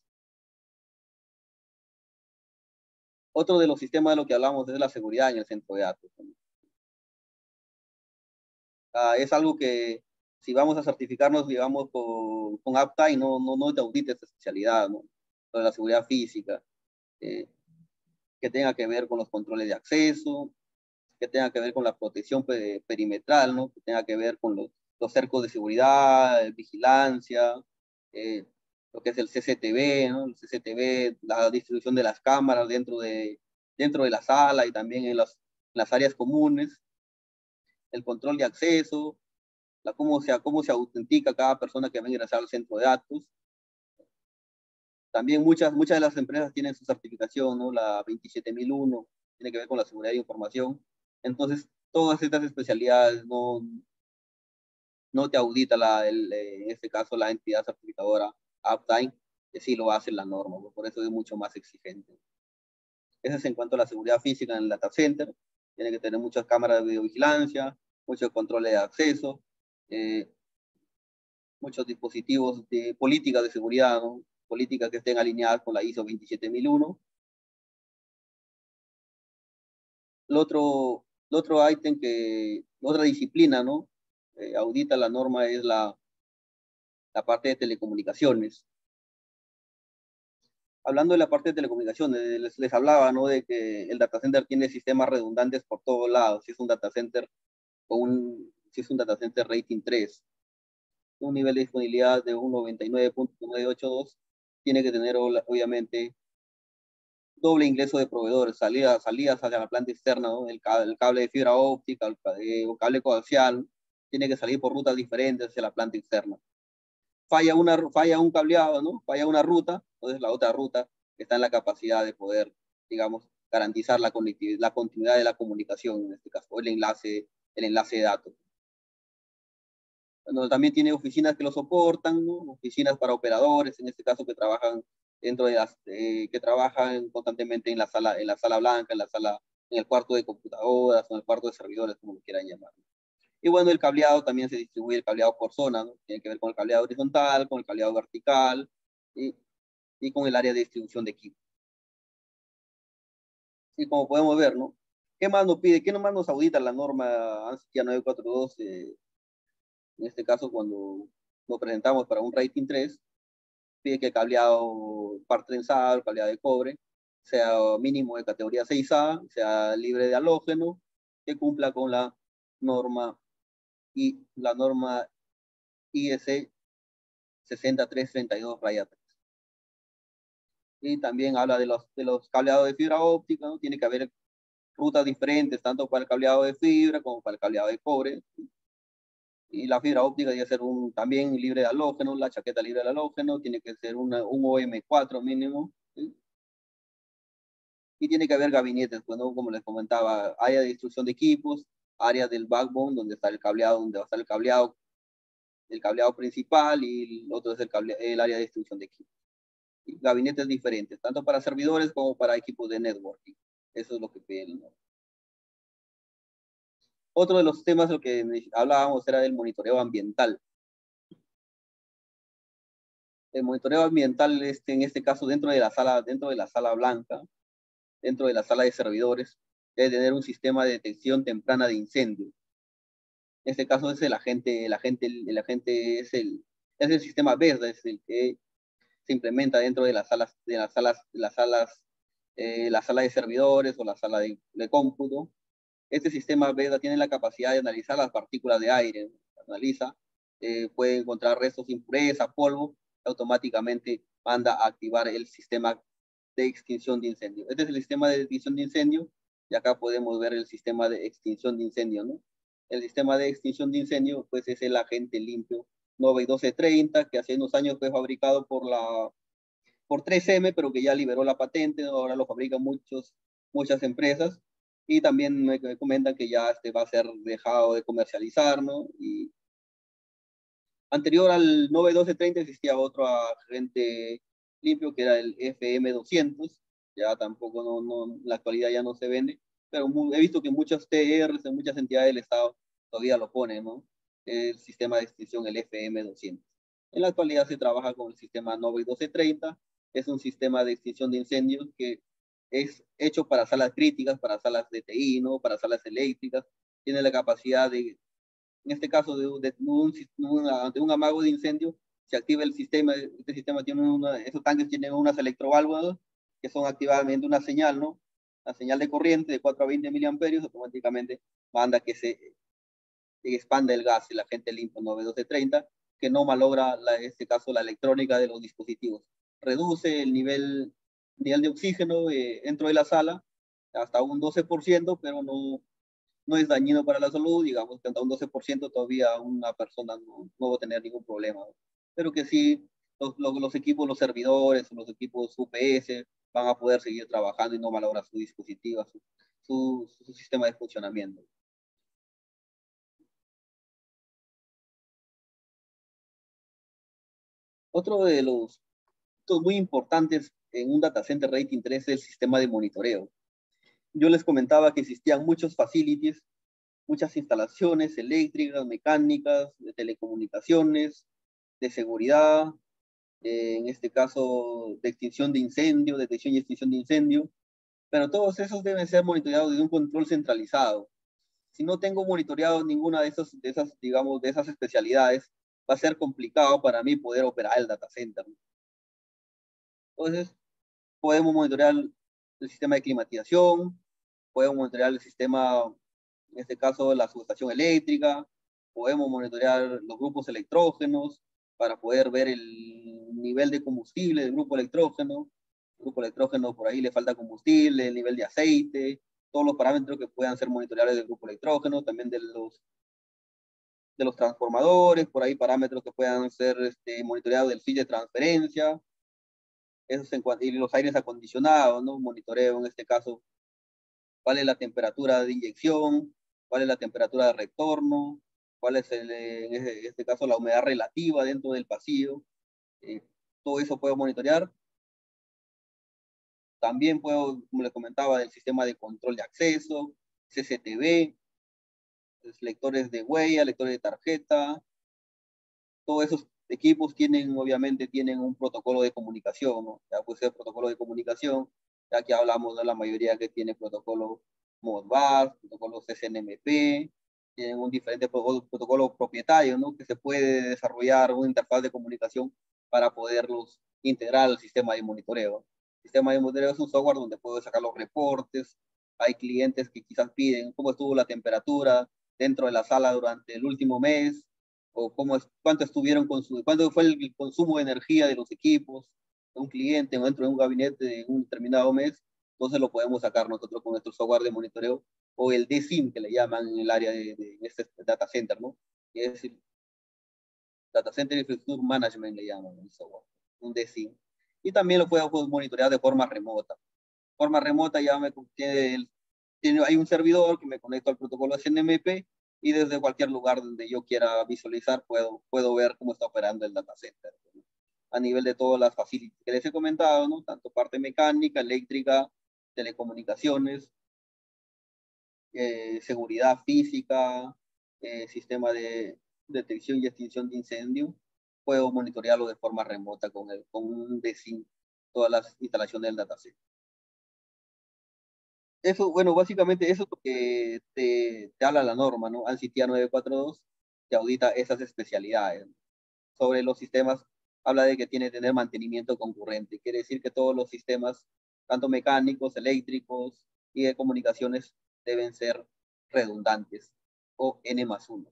Otro de los sistemas de lo que hablamos es la seguridad en el centro de datos. Uh, es algo que si vamos a certificarnos, digamos, con, con Uptime, no, no, no te audite esta especialidad, ¿no? De la seguridad física, eh, que tenga que ver con los controles de acceso, que tenga que ver con la protección perimetral, ¿no? Que tenga que ver con los, los cercos de seguridad, vigilancia, eh, lo que es el C C T V, ¿no? El C C T V, la distribución de las cámaras dentro de, dentro de la sala y también en las, en las áreas comunes, el control de acceso, la, cómo, se, cómo se autentica cada persona que va a ingresar al centro de datos. También muchas, muchas de las empresas tienen su certificación, ¿no? La veintisiete mil uno, tiene que ver con la seguridad de información. Entonces, todas estas especialidades no, no te audita, la, el, en este caso, la entidad certificadora Uptime, que sí lo hace la norma, ¿no? Por eso es mucho más exigente. Eso es en cuanto a la seguridad física en el data center. Tiene que tener muchas cámaras de videovigilancia, muchos controles de acceso, eh, muchos dispositivos de políticas de seguridad, ¿no? Políticas que estén alineadas con la I S O veintisiete mil uno. El otro, el otro ítem que, otra disciplina, ¿no? Eh, audita la norma es la, la parte de telecomunicaciones. Hablando de la parte de telecomunicaciones, les, les hablaba, ¿no? De que el data center tiene sistemas redundantes por todos lados. Si es un data center con un, si es un data center rating tres, un nivel de disponibilidad de un noventa y nueve punto novecientos ochenta y dos, tiene que tener obviamente doble ingreso de proveedores, salidas, salidas hacia la planta externa, ¿no? El, el cable de fibra óptica, el, el cable coaxial, tiene que salir por rutas diferentes hacia la planta externa. Falla, una, falla un cableado, ¿no? Falla una ruta, entonces la otra ruta está en la capacidad de poder, digamos, garantizar la, la continuidad de la comunicación, en este caso, el enlace, el enlace de datos. Bueno, también tiene oficinas que lo soportan, ¿no? Oficinas para operadores, en este caso que trabajan dentro de las, eh, que trabajan constantemente en la sala, en la sala blanca, en la sala, en el cuarto de computadoras, o en el cuarto de servidores, como lo quieran llamar. Y bueno, el cableado también se distribuye el cableado por zona, ¿no? Tiene que ver con el cableado horizontal, con el cableado vertical y, y con el área de distribución de equipo. Y como podemos ver, ¿no? ¿Qué más nos pide? ¿Qué más nos audita la norma ANSI nueve cuatro dos? Eh, en este caso, cuando lo presentamos para un rating tres, pide que el cableado par trenzado, el cableado de cobre, sea mínimo de categoría seis A, sea libre de halógeno, que cumpla con la norma y la norma I S sesenta y tres treinta y dos raya tres. Y también habla de los, de los cableados de fibra óptica, ¿no? Tiene que haber rutas diferentes, tanto para el cableado de fibra como para el cableado de cobre. Y la fibra óptica debe ser un, también libre de halógeno, la chaqueta libre de halógeno, tiene que ser una, un O M cuatro mínimo, ¿sí? Y tiene que haber gabinetes, pues, ¿no? Como les comentaba, área de distribución de equipos, área del backbone, donde está el cableado, donde va a estar el cableado, el cableado principal, y el otro es el, cable, el área de distribución de equipos. Y gabinetes diferentes, tanto para servidores como para equipos de networking. Eso es lo que piden, ¿no? Otro de los temas de lo que hablábamos era del monitoreo ambiental. El monitoreo ambiental, este, en este caso, dentro de la sala, dentro de la sala blanca, dentro de la sala de servidores, debe tener un sistema de detección temprana de incendio. En este caso es el agente, el agente, el agente es el, es el sistema verde, es el que se implementa dentro de las salas, de las salas, de las salas, eh, la sala de servidores o la sala de, de cómputo. Este sistema verde tiene la capacidad de analizar las partículas de aire, analiza, eh, puede encontrar restos de impureza, polvo, automáticamente manda a activar el sistema de extinción de incendio. Este es el sistema de extinción de incendio, y acá podemos ver el sistema de extinción de incendio, ¿no? El sistema de extinción de incendio, pues, es el agente limpio Nove doce treinta, que hace unos años fue fabricado por la por tres eme, pero que ya liberó la patente, ¿no? Ahora lo fabrican muchos, muchas empresas, y también me, me comentan que ya este va a ser dejado de comercializar, ¿no? Y anterior al Nove doce treinta existía otro agente limpio que era el F M doscientos, ya tampoco, no, no, en la actualidad ya no se vende, pero muy, he visto que muchos T Rs, en muchas entidades del Estado todavía lo ponen, ¿no? El sistema de extinción, el F M doscientos. En la actualidad se trabaja con el sistema Nove doce treinta, es un sistema de extinción de incendios que es hecho para salas críticas, para salas de T I, ¿no? Para salas eléctricas, tiene la capacidad de, en este caso, de, de, un, una, de un amago de incendio, se activa el sistema. Este sistema tiene una, esos tanques tienen unas electroválvulas que son activadamente una señal, ¿no? Una señal de corriente de cuatro a veinte miliamperios, automáticamente manda que se, se expanda el gas, el agente limpio Nove doce treinta, que no malogra, la, en este caso, la electrónica de los dispositivos. Reduce el nivel, nivel de oxígeno eh, dentro de la sala hasta un doce por ciento, pero no, no es dañino para la salud, digamos que hasta un doce por ciento todavía una persona no, no va a tener ningún problema. Pero que sí, los, los, los equipos, los servidores, los equipos U P S van a poder seguir trabajando y no malograr su dispositivo, su, su, su sistema de funcionamiento. Otro de los puntos muy importantes en un data center rating tres es el sistema de monitoreo. Yo les comentaba que existían muchos facilities, muchas instalaciones eléctricas, mecánicas, de telecomunicaciones, de seguridad, eh, en este caso de extinción de incendio, detección y extinción de incendio, pero todos esos deben ser monitoreados desde un control centralizado. Si no tengo monitoreado ninguna de esas, de esas, digamos, de esas especialidades, va a ser complicado para mí poder operar el data center. Entonces, podemos monitorear el sistema de climatización, podemos monitorear el sistema, en este caso, la subestación eléctrica, podemos monitorear los grupos electrógenos para poder ver el nivel de combustible del grupo electrógeno. El grupo electrógeno, por ahí le falta combustible, el nivel de aceite, todos los parámetros que puedan ser monitoreables del grupo electrógeno, también de los, de los transformadores, por ahí parámetros que puedan ser este, monitoreados del switch de transferencia, esos en, y los aires acondicionados, ¿no? Monitoreo en este caso cuál es la temperatura de inyección, cuál es la temperatura de retorno, cuál es el, en este caso la humedad relativa dentro del pasillo. Eh, todo eso puedo monitorear. También puedo, como les comentaba, del sistema de control de acceso, C C T V, lectores de huella, lectores de tarjeta. Todos esos equipos tienen, obviamente, tienen un protocolo de comunicación, ¿no? Ya puede ser protocolo de comunicación, ya que hablamos de la mayoría que tiene protocolo Modbus, protocolo C C N M P, tienen un diferente protocolo propietario, ¿no? Que se puede desarrollar una interfaz de comunicación para poderlos integrar al sistema de monitoreo. El sistema de monitoreo es un software donde puedo sacar los reportes. Hay clientes que quizás piden cómo estuvo la temperatura dentro de la sala durante el último mes, o cómo es, cuánto estuvieron con su, cuánto fue el consumo de energía de los equipos de un cliente o dentro de un gabinete en un determinado mes. Entonces lo podemos sacar nosotros con nuestro software de monitoreo, o el D SIM, que le llaman en el área de, de, de este data center, ¿no? Que es el Data Center Infrastructure Management, le llaman el software, un D SIM. Y también lo podemos monitorear de forma remota. De forma remota ya me tiene, el, tiene hay un servidor que me conecta al protocolo C N M P, y desde cualquier lugar donde yo quiera visualizar puedo, puedo ver cómo está operando el data center, ¿no? A nivel de todas las facilidades que les he comentado, ¿no? Tanto parte mecánica, eléctrica, telecomunicaciones, eh, seguridad física, eh, sistema de detección y extinción de incendio, puedo monitorearlo de forma remota con, el, con un D SIM, todas las instalaciones del data center. Eso, bueno, básicamente eso es lo que te, te habla la norma, ¿no? ANSI T I A nueve cuatro dos te audita esas especialidades. Sobre los sistemas, habla de que tiene que tener mantenimiento concurrente. Quiere decir que todos los sistemas, tanto mecánicos, eléctricos y de comunicaciones, deben ser redundantes o N más uno.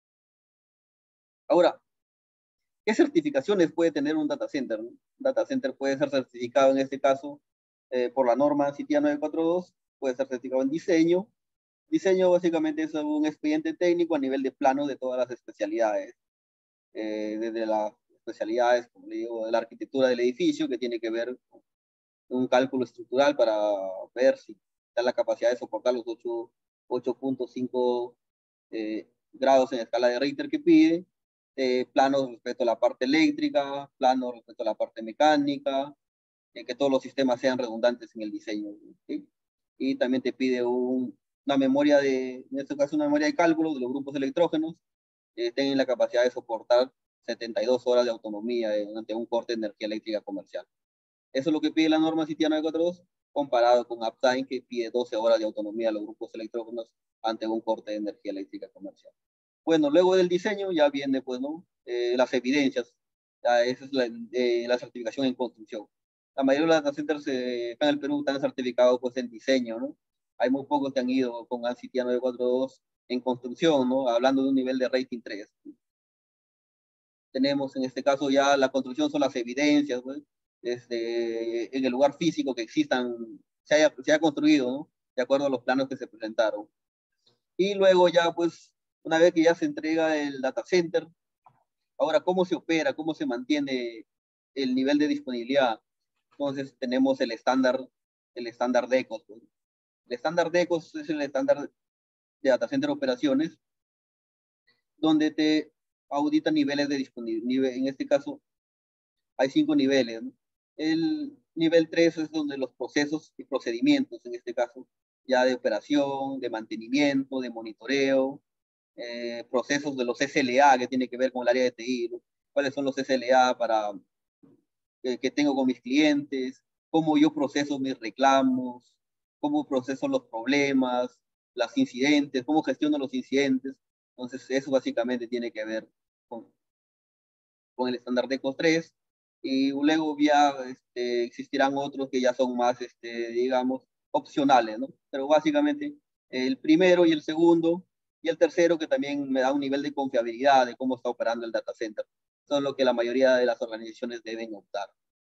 Ahora, ¿qué certificaciones puede tener un data center? Un data center puede ser certificado en este caso eh, por la norma ANSI T I A nueve cuatro dos, puede ser certificado en diseño. Diseño básicamente es un expediente técnico a nivel de plano de todas las especialidades, eh, desde las especialidades, como le digo, de la arquitectura del edificio, que tiene que ver con un cálculo estructural para ver si está la capacidad de soportar los ocho punto cinco eh, grados en escala de Richter que pide, eh, planos respecto a la parte eléctrica, planos respecto a la parte mecánica, eh, que todos los sistemas sean redundantes en el diseño, ¿sí? Y también te pide un, una memoria de, en este caso una memoria de cálculo de los grupos electrógenos, que tengan la capacidad de soportar setenta y dos horas de autonomía ante un corte de energía eléctrica comercial. Eso es lo que pide la norma ANSI T I A nueve cuatro dos, comparado con Uptime, que pide doce horas de autonomía a los grupos electrógenos ante un corte de energía eléctrica comercial. Bueno, luego del diseño ya viene, pues, ¿no? Eh, las evidencias. Ya, esa es la, eh, la certificación en construcción. La mayoría de los data centers eh, acá en el Perú están certificados, pues, en diseño, ¿no? Hay muy pocos que han ido con ANSI T I A nueve cuatro dos en construcción, ¿no? Hablando de un nivel de rating tres. tenemos en este caso ya la construcción son las evidencias, pues, desde, en el lugar físico que existan, se haya, se haya construido, ¿no? De acuerdo a los planos que se presentaron. Y luego ya, pues, una vez que ya se entrega el data center, ahora, ¿cómo se opera? ¿Cómo se mantiene el nivel de disponibilidad? Entonces, tenemos el estándar, el estándar D E C O S. Pues. El estándar D E C O S es el estándar de data center operaciones, donde te audita niveles de disponibilidad. En este caso, hay cinco niveles, ¿no? El nivel tres es donde los procesos y procedimientos, en este caso, ya de operación, de mantenimiento, de monitoreo, eh, procesos de los S L A que tiene que ver con el área de T I, ¿no? ¿Cuáles son los S L A para, eh, que tengo con mis clientes? ¿Cómo yo proceso mis reclamos? ¿Cómo proceso los problemas, los incidentes? ¿Cómo gestiono los incidentes? Entonces, eso básicamente tiene que ver con, con el estándar D E C O S tres. Y luego ya este, existirán otros que ya son más, este, digamos, opcionales, ¿no? Pero básicamente el primero y el segundo y el tercero, que también me da un nivel de confiabilidad de cómo está operando el data center, son lo que la mayoría de las organizaciones deben optar.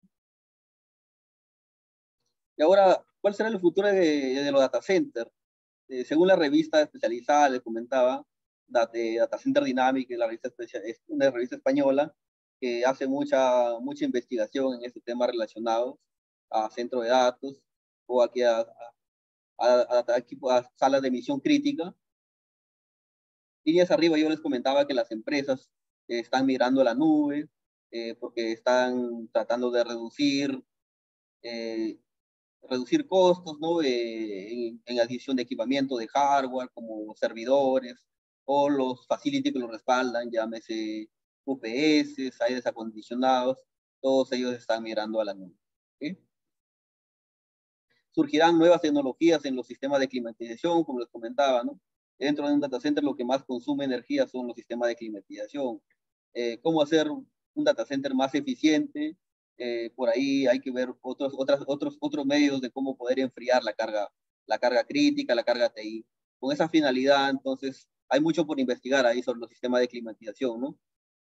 Y ahora, ¿cuál será el futuro de, de los data centers? Eh, según la revista especializada, les comentaba, Data, Data Center Dynamics, la revista es una revista española que hace mucha, mucha investigación en este tema relacionados a centro de datos o aquí a, a, a, a, a salas de emisión crítica. Líneas arriba yo les comentaba que las empresas eh, están migrando a la nube eh, porque están tratando de reducir eh, reducir costos, ¿no? Eh, en, en adición de equipamiento de hardware como servidores o los facilities que los respaldan, llámese U P S, aires acondicionados, todos ellos están migrando a la nube. ¿Sí? Surgirán nuevas tecnologías en los sistemas de climatización, como les comentaba, ¿no? Dentro de un data center lo que más consume energía son los sistemas de climatización. Eh, ¿Cómo hacer un data center más eficiente? Eh, por ahí hay que ver otros, otras, otros, otros medios de cómo poder enfriar la carga, la carga crítica, la carga T I. Con esa finalidad, entonces, hay mucho por investigar ahí sobre los sistemas de climatización, ¿no?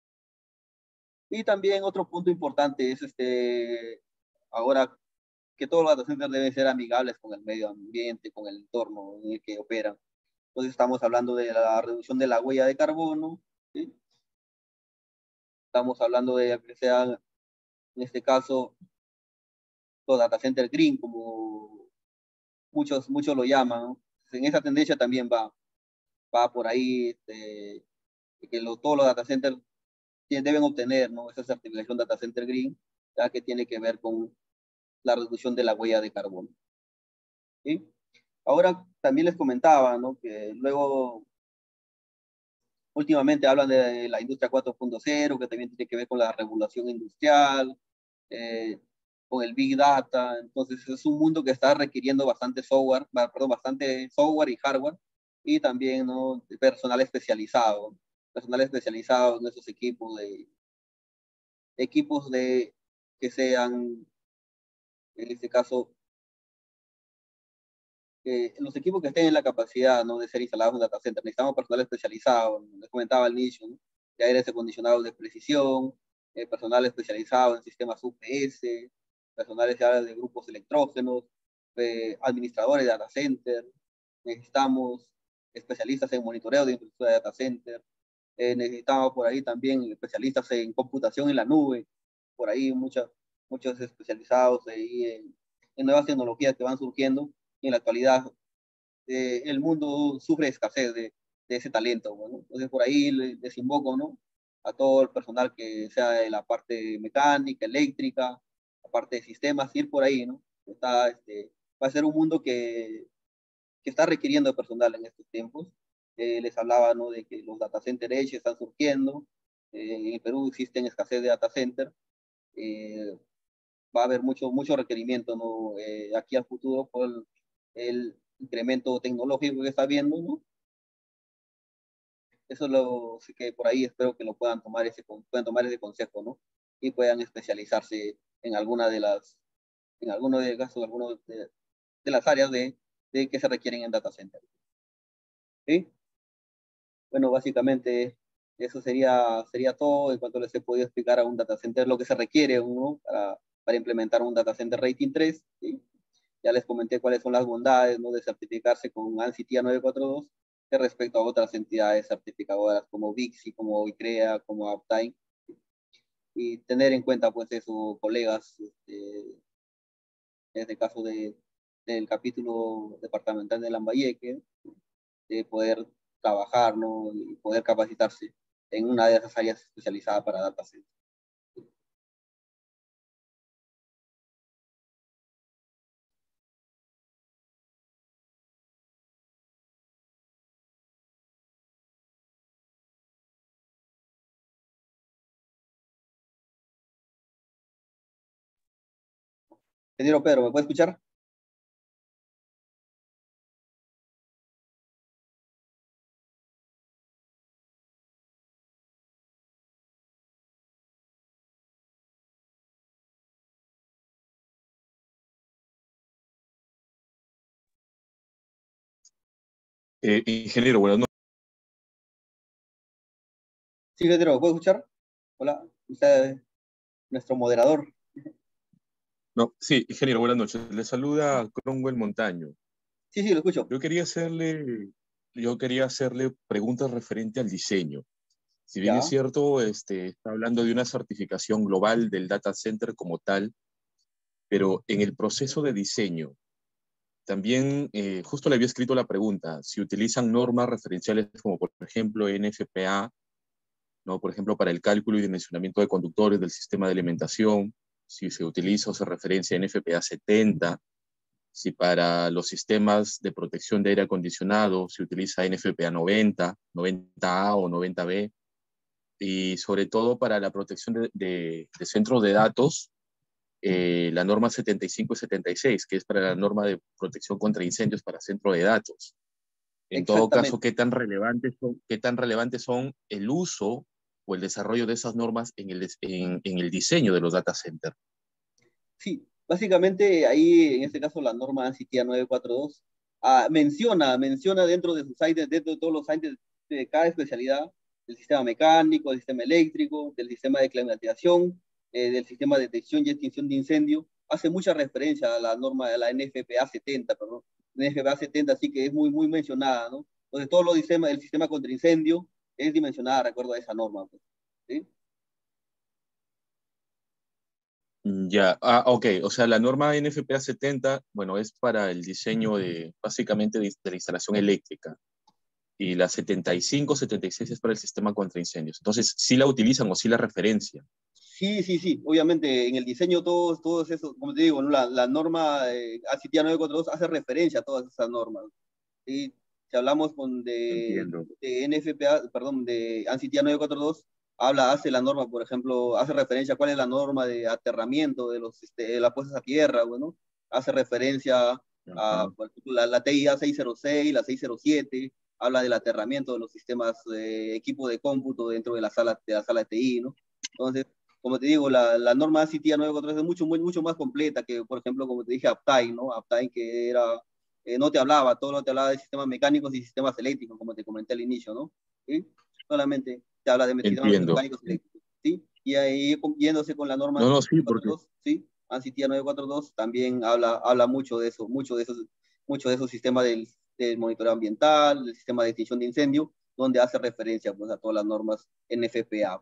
Y también otro punto importante es este, ahora que todos los data centers deben ser amigables con el medio ambiente, con el entorno en el que operan. Entonces estamos hablando de la reducción de la huella de carbono, ¿sí? Estamos hablando de que sean, en este caso, los data center green, como muchos, muchos lo llaman, ¿no? En esa tendencia también va, va por ahí, este, que lo, todos los data centers deben obtener, ¿no? Esa certificación data center green, ya que tiene que ver con la reducción de la huella de carbono. ¿Sí? Ahora también les comentaba, ¿no? Que luego últimamente hablan de la industria cuatro punto cero, que también tiene que ver con la regulación industrial, eh, con el Big Data. Entonces es un mundo que está requiriendo bastante software, perdón, bastante software y hardware, y también, ¿no? Personal especializado, personal especializado en esos equipos de equipos de que sean, en este caso, eh, los equipos que estén en la capacidad, ¿no? De ser instalados en un data center. Necesitamos personal especializado, les comentaba al inicio, ¿no? De aires acondicionados de precisión, eh, personal especializado en sistemas U P S, personales de grupos electrógenos, eh, administradores de data center. Necesitamos especialistas en monitoreo de infraestructura de data center. Eh, necesitamos por ahí también especialistas en computación en la nube, por ahí muchos, muchos especializados ahí en, en nuevas tecnologías que van surgiendo. Y en la actualidad eh, el mundo sufre escasez de, de ese talento, ¿no? Entonces por ahí les invoco, ¿no? A todo el personal que sea de la parte mecánica, eléctrica, la parte de sistemas, ir por ahí, ¿no? Está, este, va a ser un mundo que, que está requiriendo personal en estos tiempos. Eh, les hablaba, ¿no? De que los data center edge están surgiendo, eh, en Perú existen escasez de data center, eh, va a haber mucho, mucho requerimiento, ¿no? Eh, aquí al futuro por el, el incremento tecnológico que está viendo, ¿no? Eso es lo que por ahí espero que lo puedan tomar ese, puedan tomar ese consejo, ¿no? Y puedan especializarse en alguna de las, en alguno de casos, alguno de, de las áreas de, de que se requieren en data center. ¿Sí? Bueno, básicamente Eso sería, sería todo en cuanto les he podido explicar a un data center lo que se requiere, ¿no? para, para implementar un data center rating tres. ¿Sí? Ya les comenté cuáles son las bondades, ¿no? de certificarse con ANSI TIA nueve cuatro dos respecto a otras entidades certificadoras como VIXI, como ICREA, como Uptime. Y tener en cuenta, pues, eso, colegas, este, en este caso de, del capítulo departamental de Lambayeque, de poder trabajar, ¿no? y poder capacitarse en una de esas áreas especializadas para data center. Ingeniero Pedro, ¿me puede escuchar? Eh, ingeniero, buenas noches. Sí, ingeniero, ¿me puede escuchar? Hola, usted es nuestro moderador. No, sí, ingeniero, buenas noches. Le saluda Cromwell Montaño. Sí, sí, lo escucho. Yo quería hacerle, yo quería hacerle preguntas referente al diseño. Si bien Ya. es cierto, este, está hablando de una certificación global del data center como tal, pero en el proceso de diseño, también eh, justo le había escrito la pregunta, si utilizan normas referenciales como por ejemplo N F P A, ¿no? Por ejemplo, para el cálculo y dimensionamiento de conductores del sistema de alimentación, si se utiliza o se referencia a N F P A setenta, si para los sistemas de protección de aire acondicionado se utiliza N F P A noventa, noventa A o noventa B, y sobre todo para la protección de, de, de centros de datos, eh, la norma setenta y cinco y setenta y seis, que es para la norma de protección contra incendios para centro de datos. En todo caso, Exactamente. ¿qué tan relevantes son, qué tan relevantes son el uso o el desarrollo de esas normas en el, en, en el diseño de los data centers? Sí, básicamente ahí, en este caso, la norma ANSI TIA nueve cuatro dos ah, menciona, menciona dentro de sus sites, dentro de todos los sites de cada especialidad, del sistema mecánico, del sistema eléctrico, del sistema de climatización, eh, del sistema de detección y extinción de incendio, hace mucha referencia a la norma de la N F P A setenta, perdón, N F P A setenta, así que es muy, muy mencionada, ¿no? Entonces, todo lo sistema, el sistema contra incendio es dimensionada, recuerdo, a esa norma, pues, ¿sí? Ya, ah, ok, o sea, la norma N F P A setenta, bueno, es para el diseño de, básicamente, de, de la instalación eléctrica, y la setenta y cinco, setenta y seis es para el sistema contra incendios. Entonces, ¿sí la utilizan o sí la referencian? Sí, sí, sí. Obviamente en el diseño todos, todos esos, como te digo, ¿no? la, la norma eh, ANSI TIA nueve cuatro dos hace referencia a todas esas normas. ¿Sí? Si hablamos con de, Entiendo. de N F P A, perdón, de ANSI TIA nueve cuatro dos, habla, hace la norma, por ejemplo, hace referencia a cuál es la norma de aterramiento de, los, este, de las puestas a tierra, bueno, hace referencia a, Ajá. por ejemplo, la, la T I A seiscientos seis, la seiscientos siete, habla del aterramiento de los sistemas de equipo de cómputo dentro de la sala de, la sala de T I, ¿no? Entonces, como te digo, la, la norma ANSI TIA nueve cuatro dos es mucho, muy, mucho más completa que, por ejemplo, como te dije, Uptime, ¿no? Uptime, que era, eh, no te hablaba, todo lo te hablaba de sistemas mecánicos y sistemas eléctricos, como te comenté al inicio, ¿no? ¿Sí? Solamente te habla de sistemas Entiendo. mecánicos y eléctricos, ¿sí? Y ahí, yéndose con la norma No, ANSI no, TIA sí, porque nueve cuatro dos, ¿sí? ANSI TIA nueve cuatro dos también habla, habla mucho de eso, mucho de esos, mucho de esos sistemas del, del monitoreo ambiental, del sistema de extinción de incendio, donde hace referencia, pues, a todas las normas N F P A.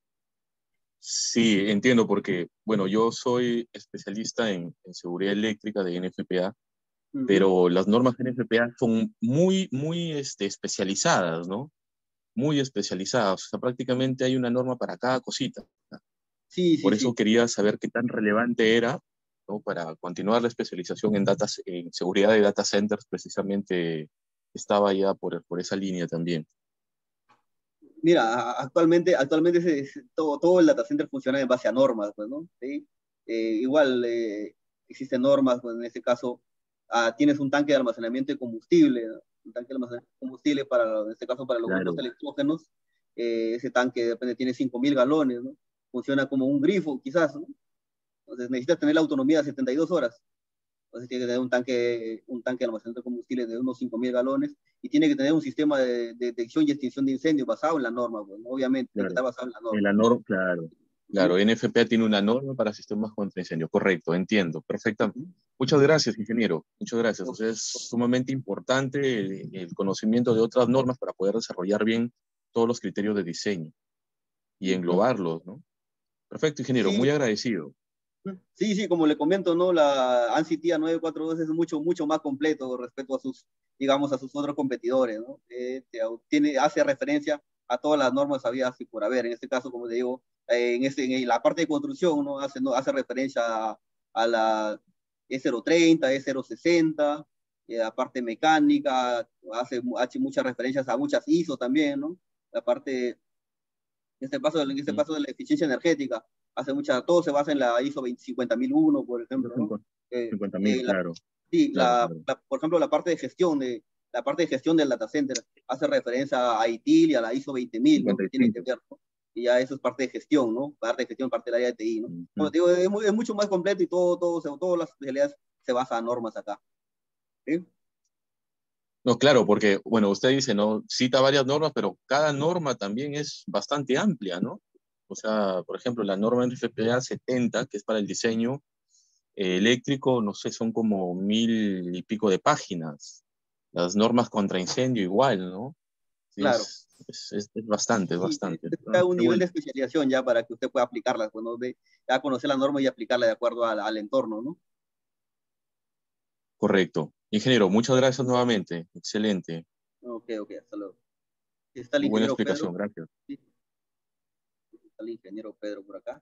sí, entiendo, porque, bueno, yo soy especialista en, en seguridad eléctrica de N F P A, Uh -huh. pero las normas N F P A son muy, muy este, especializadas, ¿no? Muy especializadas. O sea, prácticamente hay una norma para cada cosita. Sí, sí, Por sí. eso quería saber qué tan relevante era, ¿no? Para continuar la especialización en, data, en seguridad de data centers, precisamente estaba ya por, por esa línea también. Mira, actualmente, actualmente se, se, todo, todo el data center funciona en base a normas, pues, ¿no? ¿Sí? Eh, igual eh, existen normas, pues en este caso ah, tienes un tanque de almacenamiento de combustible, ¿no? Un tanque de almacenamiento de combustible para, en este caso, para los grupos Claro. electrógenos, eh, ese tanque depende, tiene cinco mil galones, ¿no? Funciona como un grifo, quizás, ¿no? Entonces necesitas tener la autonomía de setenta y dos horas. Entonces tiene que tener un tanque, un tanque de almacenamiento de combustible de unos cinco mil galones y tiene que tener un sistema de, de detección y extinción de incendios basado en la norma, pues, ¿no? Obviamente, tiene que Claro. estar basado en la En norma. la norma, claro. Claro, Uh-huh. N F P A tiene una norma para sistemas contra incendio. Correcto, entiendo, perfectamente. Uh-huh. Muchas gracias, ingeniero. Muchas gracias. No, Entonces, es sumamente importante el, el conocimiento de otras normas para poder desarrollar bien todos los criterios de diseño y uh-huh. englobarlos, ¿no? Perfecto, ingeniero. Sí, Muy agradecido. sí, sí, como le comento, ¿no? La ANSI TIA nueve cuatro dos es mucho, mucho más completo respecto a sus, digamos, a sus otros competidores, ¿no? Eh, tiene, hace referencia a todas las normas habidas y por haber. En este caso, como te digo, eh, en, este, en la parte de construcción, ¿no? Hace, ¿no? hace referencia a, a la E cero treinta, E cero sesenta, eh, la parte mecánica, hace, hace muchas referencias a muchas I S O también, ¿no? La parte, en este paso, en este paso de la eficiencia energética, hace mucha, todo se basa en la I S O cincuenta mil uno, por ejemplo, ¿no? Eh, cincuenta mil, eh, la, claro. sí, Claro, la, claro. la, por ejemplo, la parte de gestión de la parte de gestión del data center hace referencia a I T I L y a la I S O veinte mil, ¿no? Que tiene que ver, ¿no? Y ya eso es parte de gestión, ¿no? Parte de gestión, parte del área de T I, ¿no? Uh-huh. Como te digo, es, muy, es mucho más completo y todo, todo, todas las especialidades se basan en normas acá. ¿Sí? No, claro, porque, bueno, usted dice, ¿no? Cita varias normas, pero cada norma también es bastante amplia, ¿no? O sea, por ejemplo, la norma N F P A setenta, que es para el diseño eh, eléctrico, no sé, son como mil y pico de páginas. Las normas contra incendio igual, ¿no? Sí, Claro. es, es, es, es bastante, es Sí, bastante. está Ah, un qué nivel bueno. de especialización ya para que usted pueda aplicarlas, bueno, de, ya conocer la norma y aplicarla de acuerdo al, al entorno, ¿no? Correcto. Ingeniero, muchas gracias nuevamente. Excelente. Ok, ok, hasta luego. ¿Está el Muy buena ingeniero explicación, Pedro? gracias. Sí, está el ingeniero Pedro por acá.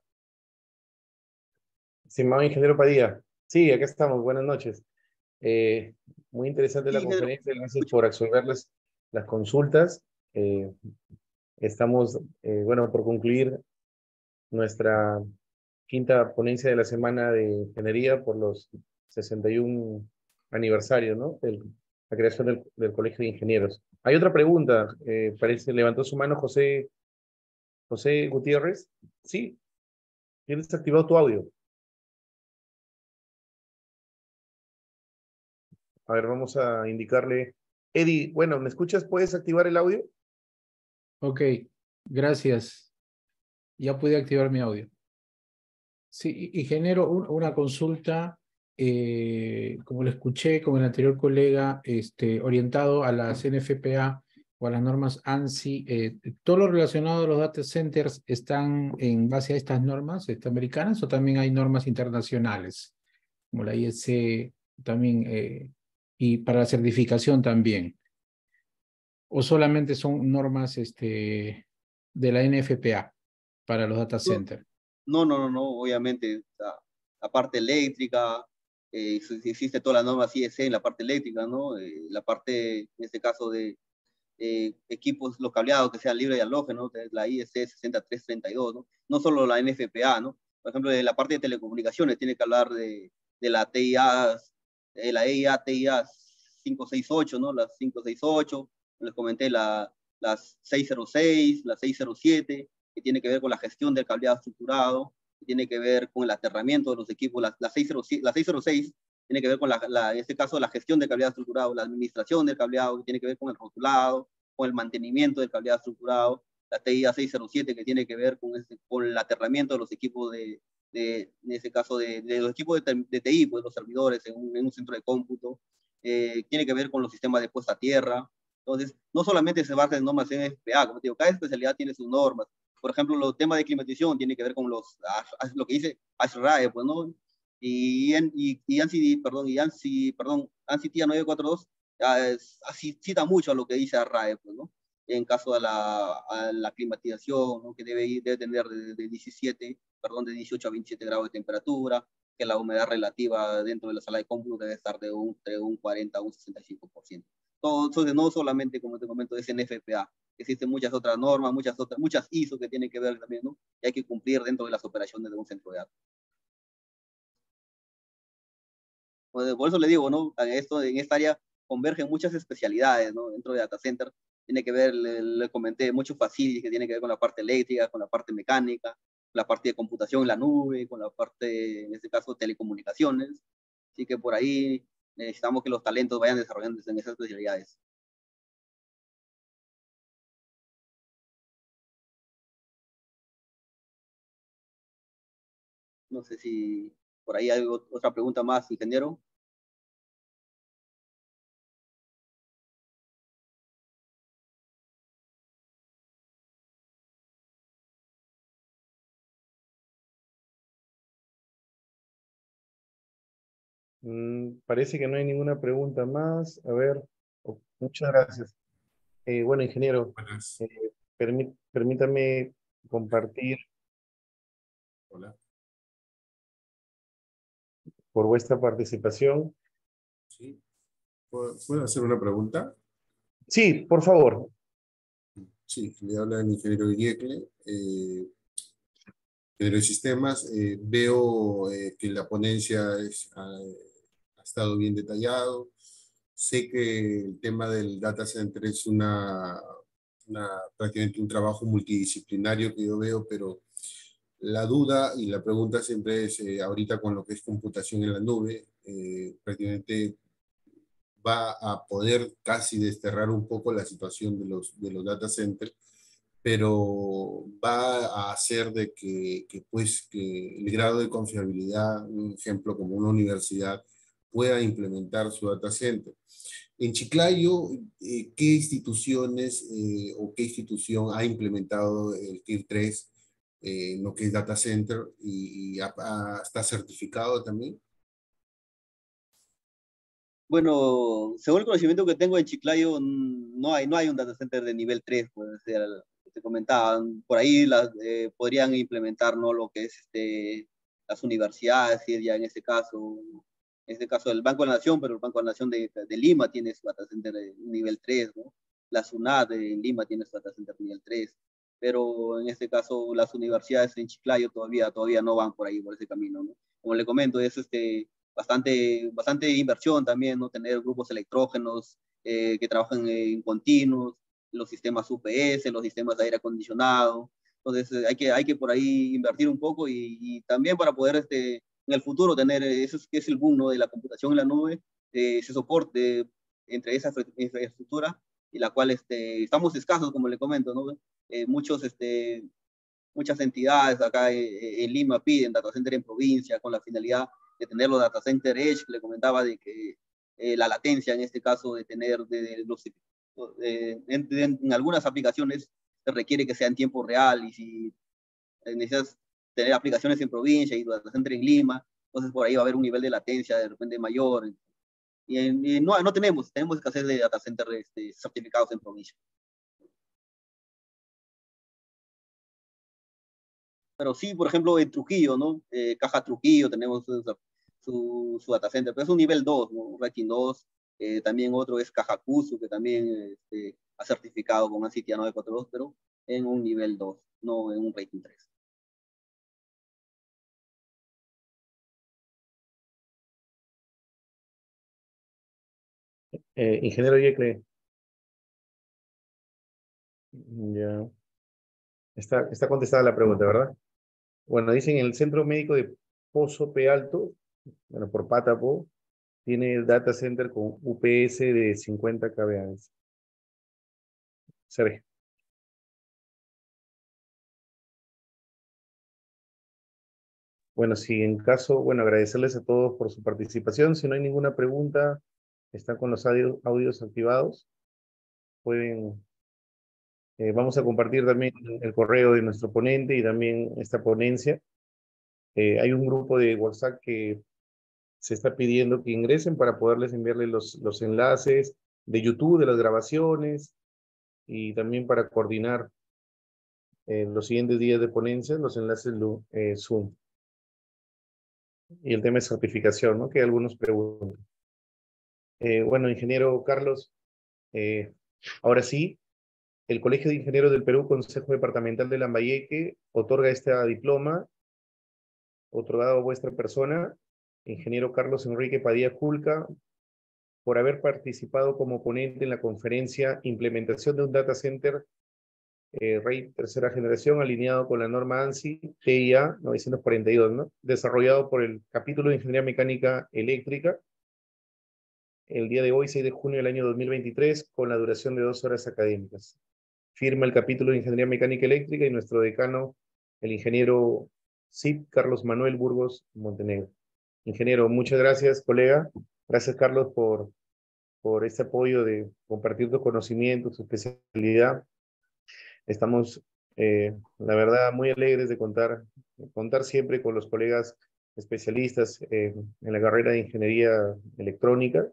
Estimado ingeniero Padilla, sí, acá estamos, buenas noches. Eh, muy interesante Sí, la ingeniero, conferencia, gracias escucho. por absolver las, las consultas. Eh, estamos, eh, bueno, por concluir nuestra quinta ponencia de la Semana de Ingeniería por los sesenta y uno aniversario, ¿no? De la creación del, del Colegio de Ingenieros. Hay otra pregunta, eh, parece, levantó su mano José, José Gutiérrez. Sí, tienes activado tu audio. A ver, vamos a indicarle. Eddie, bueno, ¿me escuchas? ¿Puedes activar el audio? Ok, gracias. Ya pude activar mi audio. Sí, y genero un, una consulta, eh, como lo escuché con el anterior colega, este, orientado a las N F P A o a las normas ANSI. Eh, ¿todo lo relacionado a los data centers están en base a estas normas este, americanas o también hay normas internacionales, como la I E C también, eh, y para la certificación también? ¿O solamente son normas este, de la N F P A para los data No, centers? no, no, no, no, obviamente, la, la parte eléctrica, eh, existe toda la norma C S E en la parte eléctrica, ¿no? Eh, la parte, en este caso, de eh, equipos, los cableados que sean libres de halógeno, la I E C sesenta y tres treinta y dos, ¿no? No solo la N F P A, ¿no? Por ejemplo, en la parte de telecomunicaciones tiene que hablar de, de la T I A, eh, la E I A, T I A quinientos sesenta y ocho, ¿no? Las quinientos sesenta y ocho, les comenté la, las seiscientos seis, las seiscientos siete, que tiene que ver con la gestión del cableado estructurado, que tiene que ver con el aterramiento de los equipos, la, la, seiscientos seis tiene que ver con, la, la, en este caso, la gestión del cableado estructurado, la administración del cableado, que tiene que ver con el rotulado, con el mantenimiento del cableado estructurado, la T I A seiscientos siete, que tiene que ver con, este, con el aterramiento de los equipos de, de en este caso, de, de los equipos de, de T I, pues los servidores en un, en un centro de cómputo, eh, tiene que ver con los sistemas de puesta a tierra. Entonces, no solamente se basa en normas N F P A, como te digo, cada especialidad tiene sus normas. Por ejemplo, los temas de climatización tiene que ver con los, lo que dice A S H R A E, pues, ¿no? Y, y, y ANSI, perdón, y ANSI, perdón, ANSI TIA nueve cuatro dos así cita mucho a lo que dice A S H R A E, pues, ¿no? En caso a la, a la climatización, ¿no? Que debe, ir, debe tener de, de diecisiete, perdón, de dieciocho a veintisiete grados de temperatura, que la humedad relativa dentro de la sala de cómputo debe estar de un, de un cuarenta a un sesenta y cinco por ciento. Todo, entonces, no solamente, como te comento, es N F P A, existen muchas otras normas, muchas otras, muchas I S O que tienen que ver también, ¿no? Y hay que cumplir dentro de las operaciones de un centro de datos. Por eso le digo, ¿no? En, esto, en esta área convergen muchas especialidades, ¿no? Dentro de data center tiene que ver, le, le comenté, muchos facilities que tiene que ver con la parte eléctrica, con la parte mecánica, la parte de computación en la nube, con la parte, en este caso, telecomunicaciones. Así que por ahí necesitamos que los talentos vayan desarrollándose en esas especialidades. No sé si por ahí hay otra pregunta más, ingeniero. Mm, parece que no hay ninguna pregunta más. A ver, oh, muchas gracias. Eh, bueno, ingeniero, Buenas. eh, permí- permítame compartir Hola. por vuestra participación. Sí. ¿Puedo puedo hacer una pregunta? Sí, por favor. Sí, le habla el ingeniero Yecle, eh, ingeniero de sistemas. Eh, veo eh, que la ponencia es, ha, ha estado bien detallado. Sé que el tema del data center es una, una, prácticamente un trabajo multidisciplinario que yo veo, pero la duda y la pregunta siempre es, eh, ahorita con lo que es computación en la nube, eh, prácticamente va a poder casi desterrar un poco la situación de los, de los data centers, pero va a hacer de que, que, pues, que el grado de confiabilidad, un ejemplo como una universidad, pueda implementar su data center. En Chiclayo, eh, ¿qué instituciones eh, o qué institución ha implementado el Tier tres eh, en lo que es data center y, y ha, ha, está certificado también? Bueno, según el conocimiento que tengo en Chiclayo, no hay, no hay un data center de nivel tres, pues, o sea, te comentaban, por ahí las, eh, podrían implementar, ¿no?, lo que es este, las universidades, y ya en este caso, en este caso el Banco de la Nación, pero el Banco de la Nación de, de Lima tiene su data center de nivel tres, ¿no? La SUNAT de Lima tiene su data center de nivel tres, pero en este caso las universidades en Chiclayo todavía, todavía no van por ahí, por ese camino, ¿no? Como le comento, es este bastante, bastante inversión también, ¿no? Tener grupos electrógenos eh, que trabajan en continuos, los sistemas U P S, los sistemas de aire acondicionado. Entonces eh, hay, que, hay que por ahí invertir un poco y, y también para poder este, en el futuro tener, eso es, que es el boom, ¿no?, de la computación en la nube, eh, ese soporte entre esa infraestructura y la cual este, estamos escasos, como le comento, ¿no? Eh, muchos este, muchas entidades acá en, en Lima piden data center en provincia con la finalidad de tener los data center edge, que le comentaba de que eh, la latencia en este caso de tener de, de los, eh, en, en, en algunas aplicaciones se requiere que sea en tiempo real, y si necesitas tener aplicaciones en provincia y data center en Lima, entonces por ahí va a haber un nivel de latencia de repente mayor, y, y no, no tenemos, tenemos escasez de data center este, certificados en provincia. Pero sí, por ejemplo, en Trujillo, ¿no? Eh, Caja Trujillo, tenemos su, su, su data center, pero es un nivel dos, ¿no? Un ranking dos. Eh, también otro es Caja Cusu, que también este, ha certificado con ANSI T A nueve cuatro dos, pero en un nivel dos, no en un rating tres. Eh, ingeniero Yecle. Ya. Está, está contestada la pregunta, ¿verdad? Bueno, dicen el Centro Médico de Pozo P Alto, bueno, por Patapo, tiene el data center con U P S de cincuenta kilómetros. Sergio. Bueno, si en caso, bueno, agradecerles a todos por su participación. Si no hay ninguna pregunta, están con los audio, audios activados. Pueden, eh, vamos a compartir también el correo de nuestro ponente y también esta ponencia. Eh, hay un grupo de WhatsApp que se está pidiendo que ingresen para poderles enviarles los, los enlaces de YouTube, de las grabaciones, y también para coordinar en los siguientes días de ponencia los enlaces eh, Zoom. Y el tema de certificación, ¿no?, que algunos preguntan. Eh, bueno, ingeniero Carlos, eh, ahora sí, el Colegio de Ingenieros del Perú, Consejo Departamental de Lambayeque, otorga este diploma otorgado a vuestra persona, ingeniero Carlos Enrique Padilla Julca, por haber participado como ponente en la conferencia Implementación de un Data Center eh, RAID tercera generación, alineado con la norma ANSI T I A novecientos cuarenta y dos, ¿no? Desarrollado por el capítulo de Ingeniería Mecánica Eléctrica, el día de hoy, seis de junio del año dos mil veintitrés, con la duración de dos horas académicas. Firma el capítulo de Ingeniería Mecánica Eléctrica y nuestro decano, el ingeniero C I P Carlos Manuel Burgos Montenegro. Ingeniero, muchas gracias, colega. Gracias, Carlos, por, por este apoyo de compartir tu conocimiento, tu especialidad. Estamos, eh, la verdad, muy alegres de contar, contar siempre con los colegas especialistas eh, en la carrera de Ingeniería Electrónica.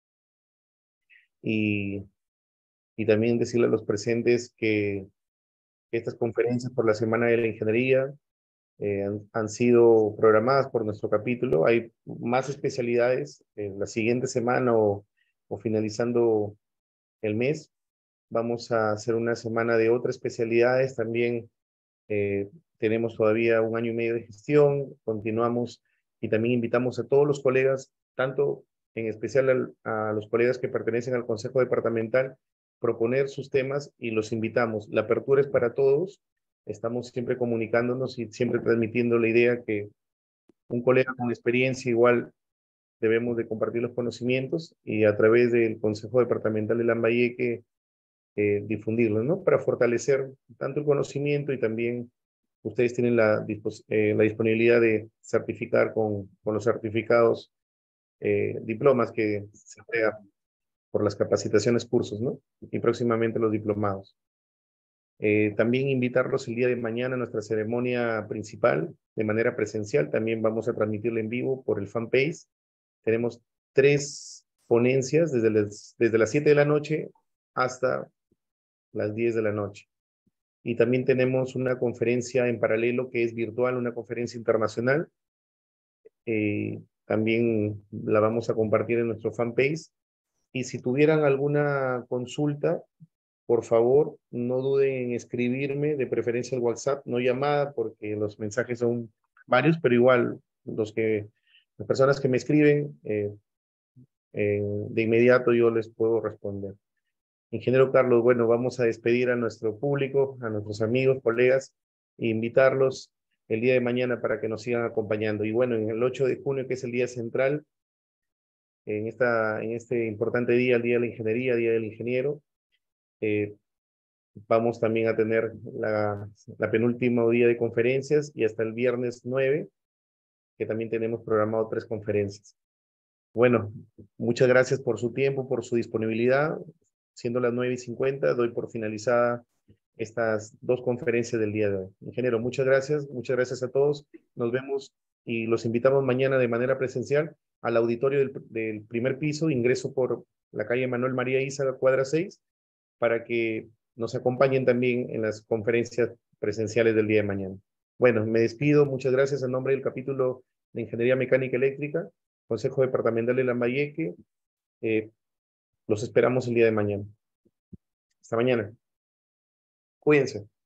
Y, y también decirle a los presentes que estas conferencias por la Semana de la Ingeniería eh, han, han sido programadas por nuestro capítulo. Hay más especialidades en la siguiente semana o, o finalizando el mes. Vamos a hacer una semana de otras especialidades. También eh, tenemos todavía un año y medio de gestión. Continuamos y también invitamos a todos los colegas, tanto en especial al, a los colegas que pertenecen al Consejo Departamental, proponer sus temas y los invitamos. La apertura es para todos. Estamos siempre comunicándonos y siempre transmitiendo la idea que un colega con experiencia igual debemos de compartir los conocimientos y a través del Consejo Departamental de Lambayeque eh, difundirlos, ¿no? Para fortalecer tanto el conocimiento y también ustedes tienen la, eh, la disponibilidad de certificar con, con los certificados, eh, diplomas que se entregan por las capacitaciones, cursos, ¿no? Y próximamente los diplomados. Eh, también invitarlos el día de mañana a nuestra ceremonia principal de manera presencial. También vamos a transmitirla en vivo por el fanpage. Tenemos tres ponencias desde las, desde las siete de la noche hasta las diez de la noche. Y también tenemos una conferencia en paralelo que es virtual, una conferencia internacional. Eh, también la vamos a compartir en nuestro fanpage. Y si tuvieran alguna consulta, por favor, no duden en escribirme, de preferencia el WhatsApp, no llamada, porque los mensajes son varios, pero igual los que, las personas que me escriben, eh, eh, de inmediato yo les puedo responder. Ingeniero Carlos, bueno, vamos a despedir a nuestro público, a nuestros amigos, colegas, e invitarlos el día de mañana para que nos sigan acompañando. Y bueno, en el ocho de junio, que es el día central, en, esta, en este importante día, el Día de la Ingeniería, Día del Ingeniero, eh, vamos también a tener la, la penúltimo día de conferencias y hasta el viernes nueve, que también tenemos programado tres conferencias. Bueno, muchas gracias por su tiempo, por su disponibilidad. Siendo las nueve y cincuenta, doy por finalizada estas dos conferencias del día de hoy. Ingeniero, muchas gracias. Muchas gracias a todos. Nos vemos y los invitamos mañana de manera presencial al auditorio del, del primer piso, ingreso por la calle Manuel María Isa, cuadra seis, para que nos acompañen también en las conferencias presenciales del día de mañana. Bueno, me despido. Muchas gracias en nombre del capítulo de Ingeniería Mecánica Eléctrica, Consejo Departamental de Lambayeque. Eh, los esperamos el día de mañana. Hasta mañana. Cuídense.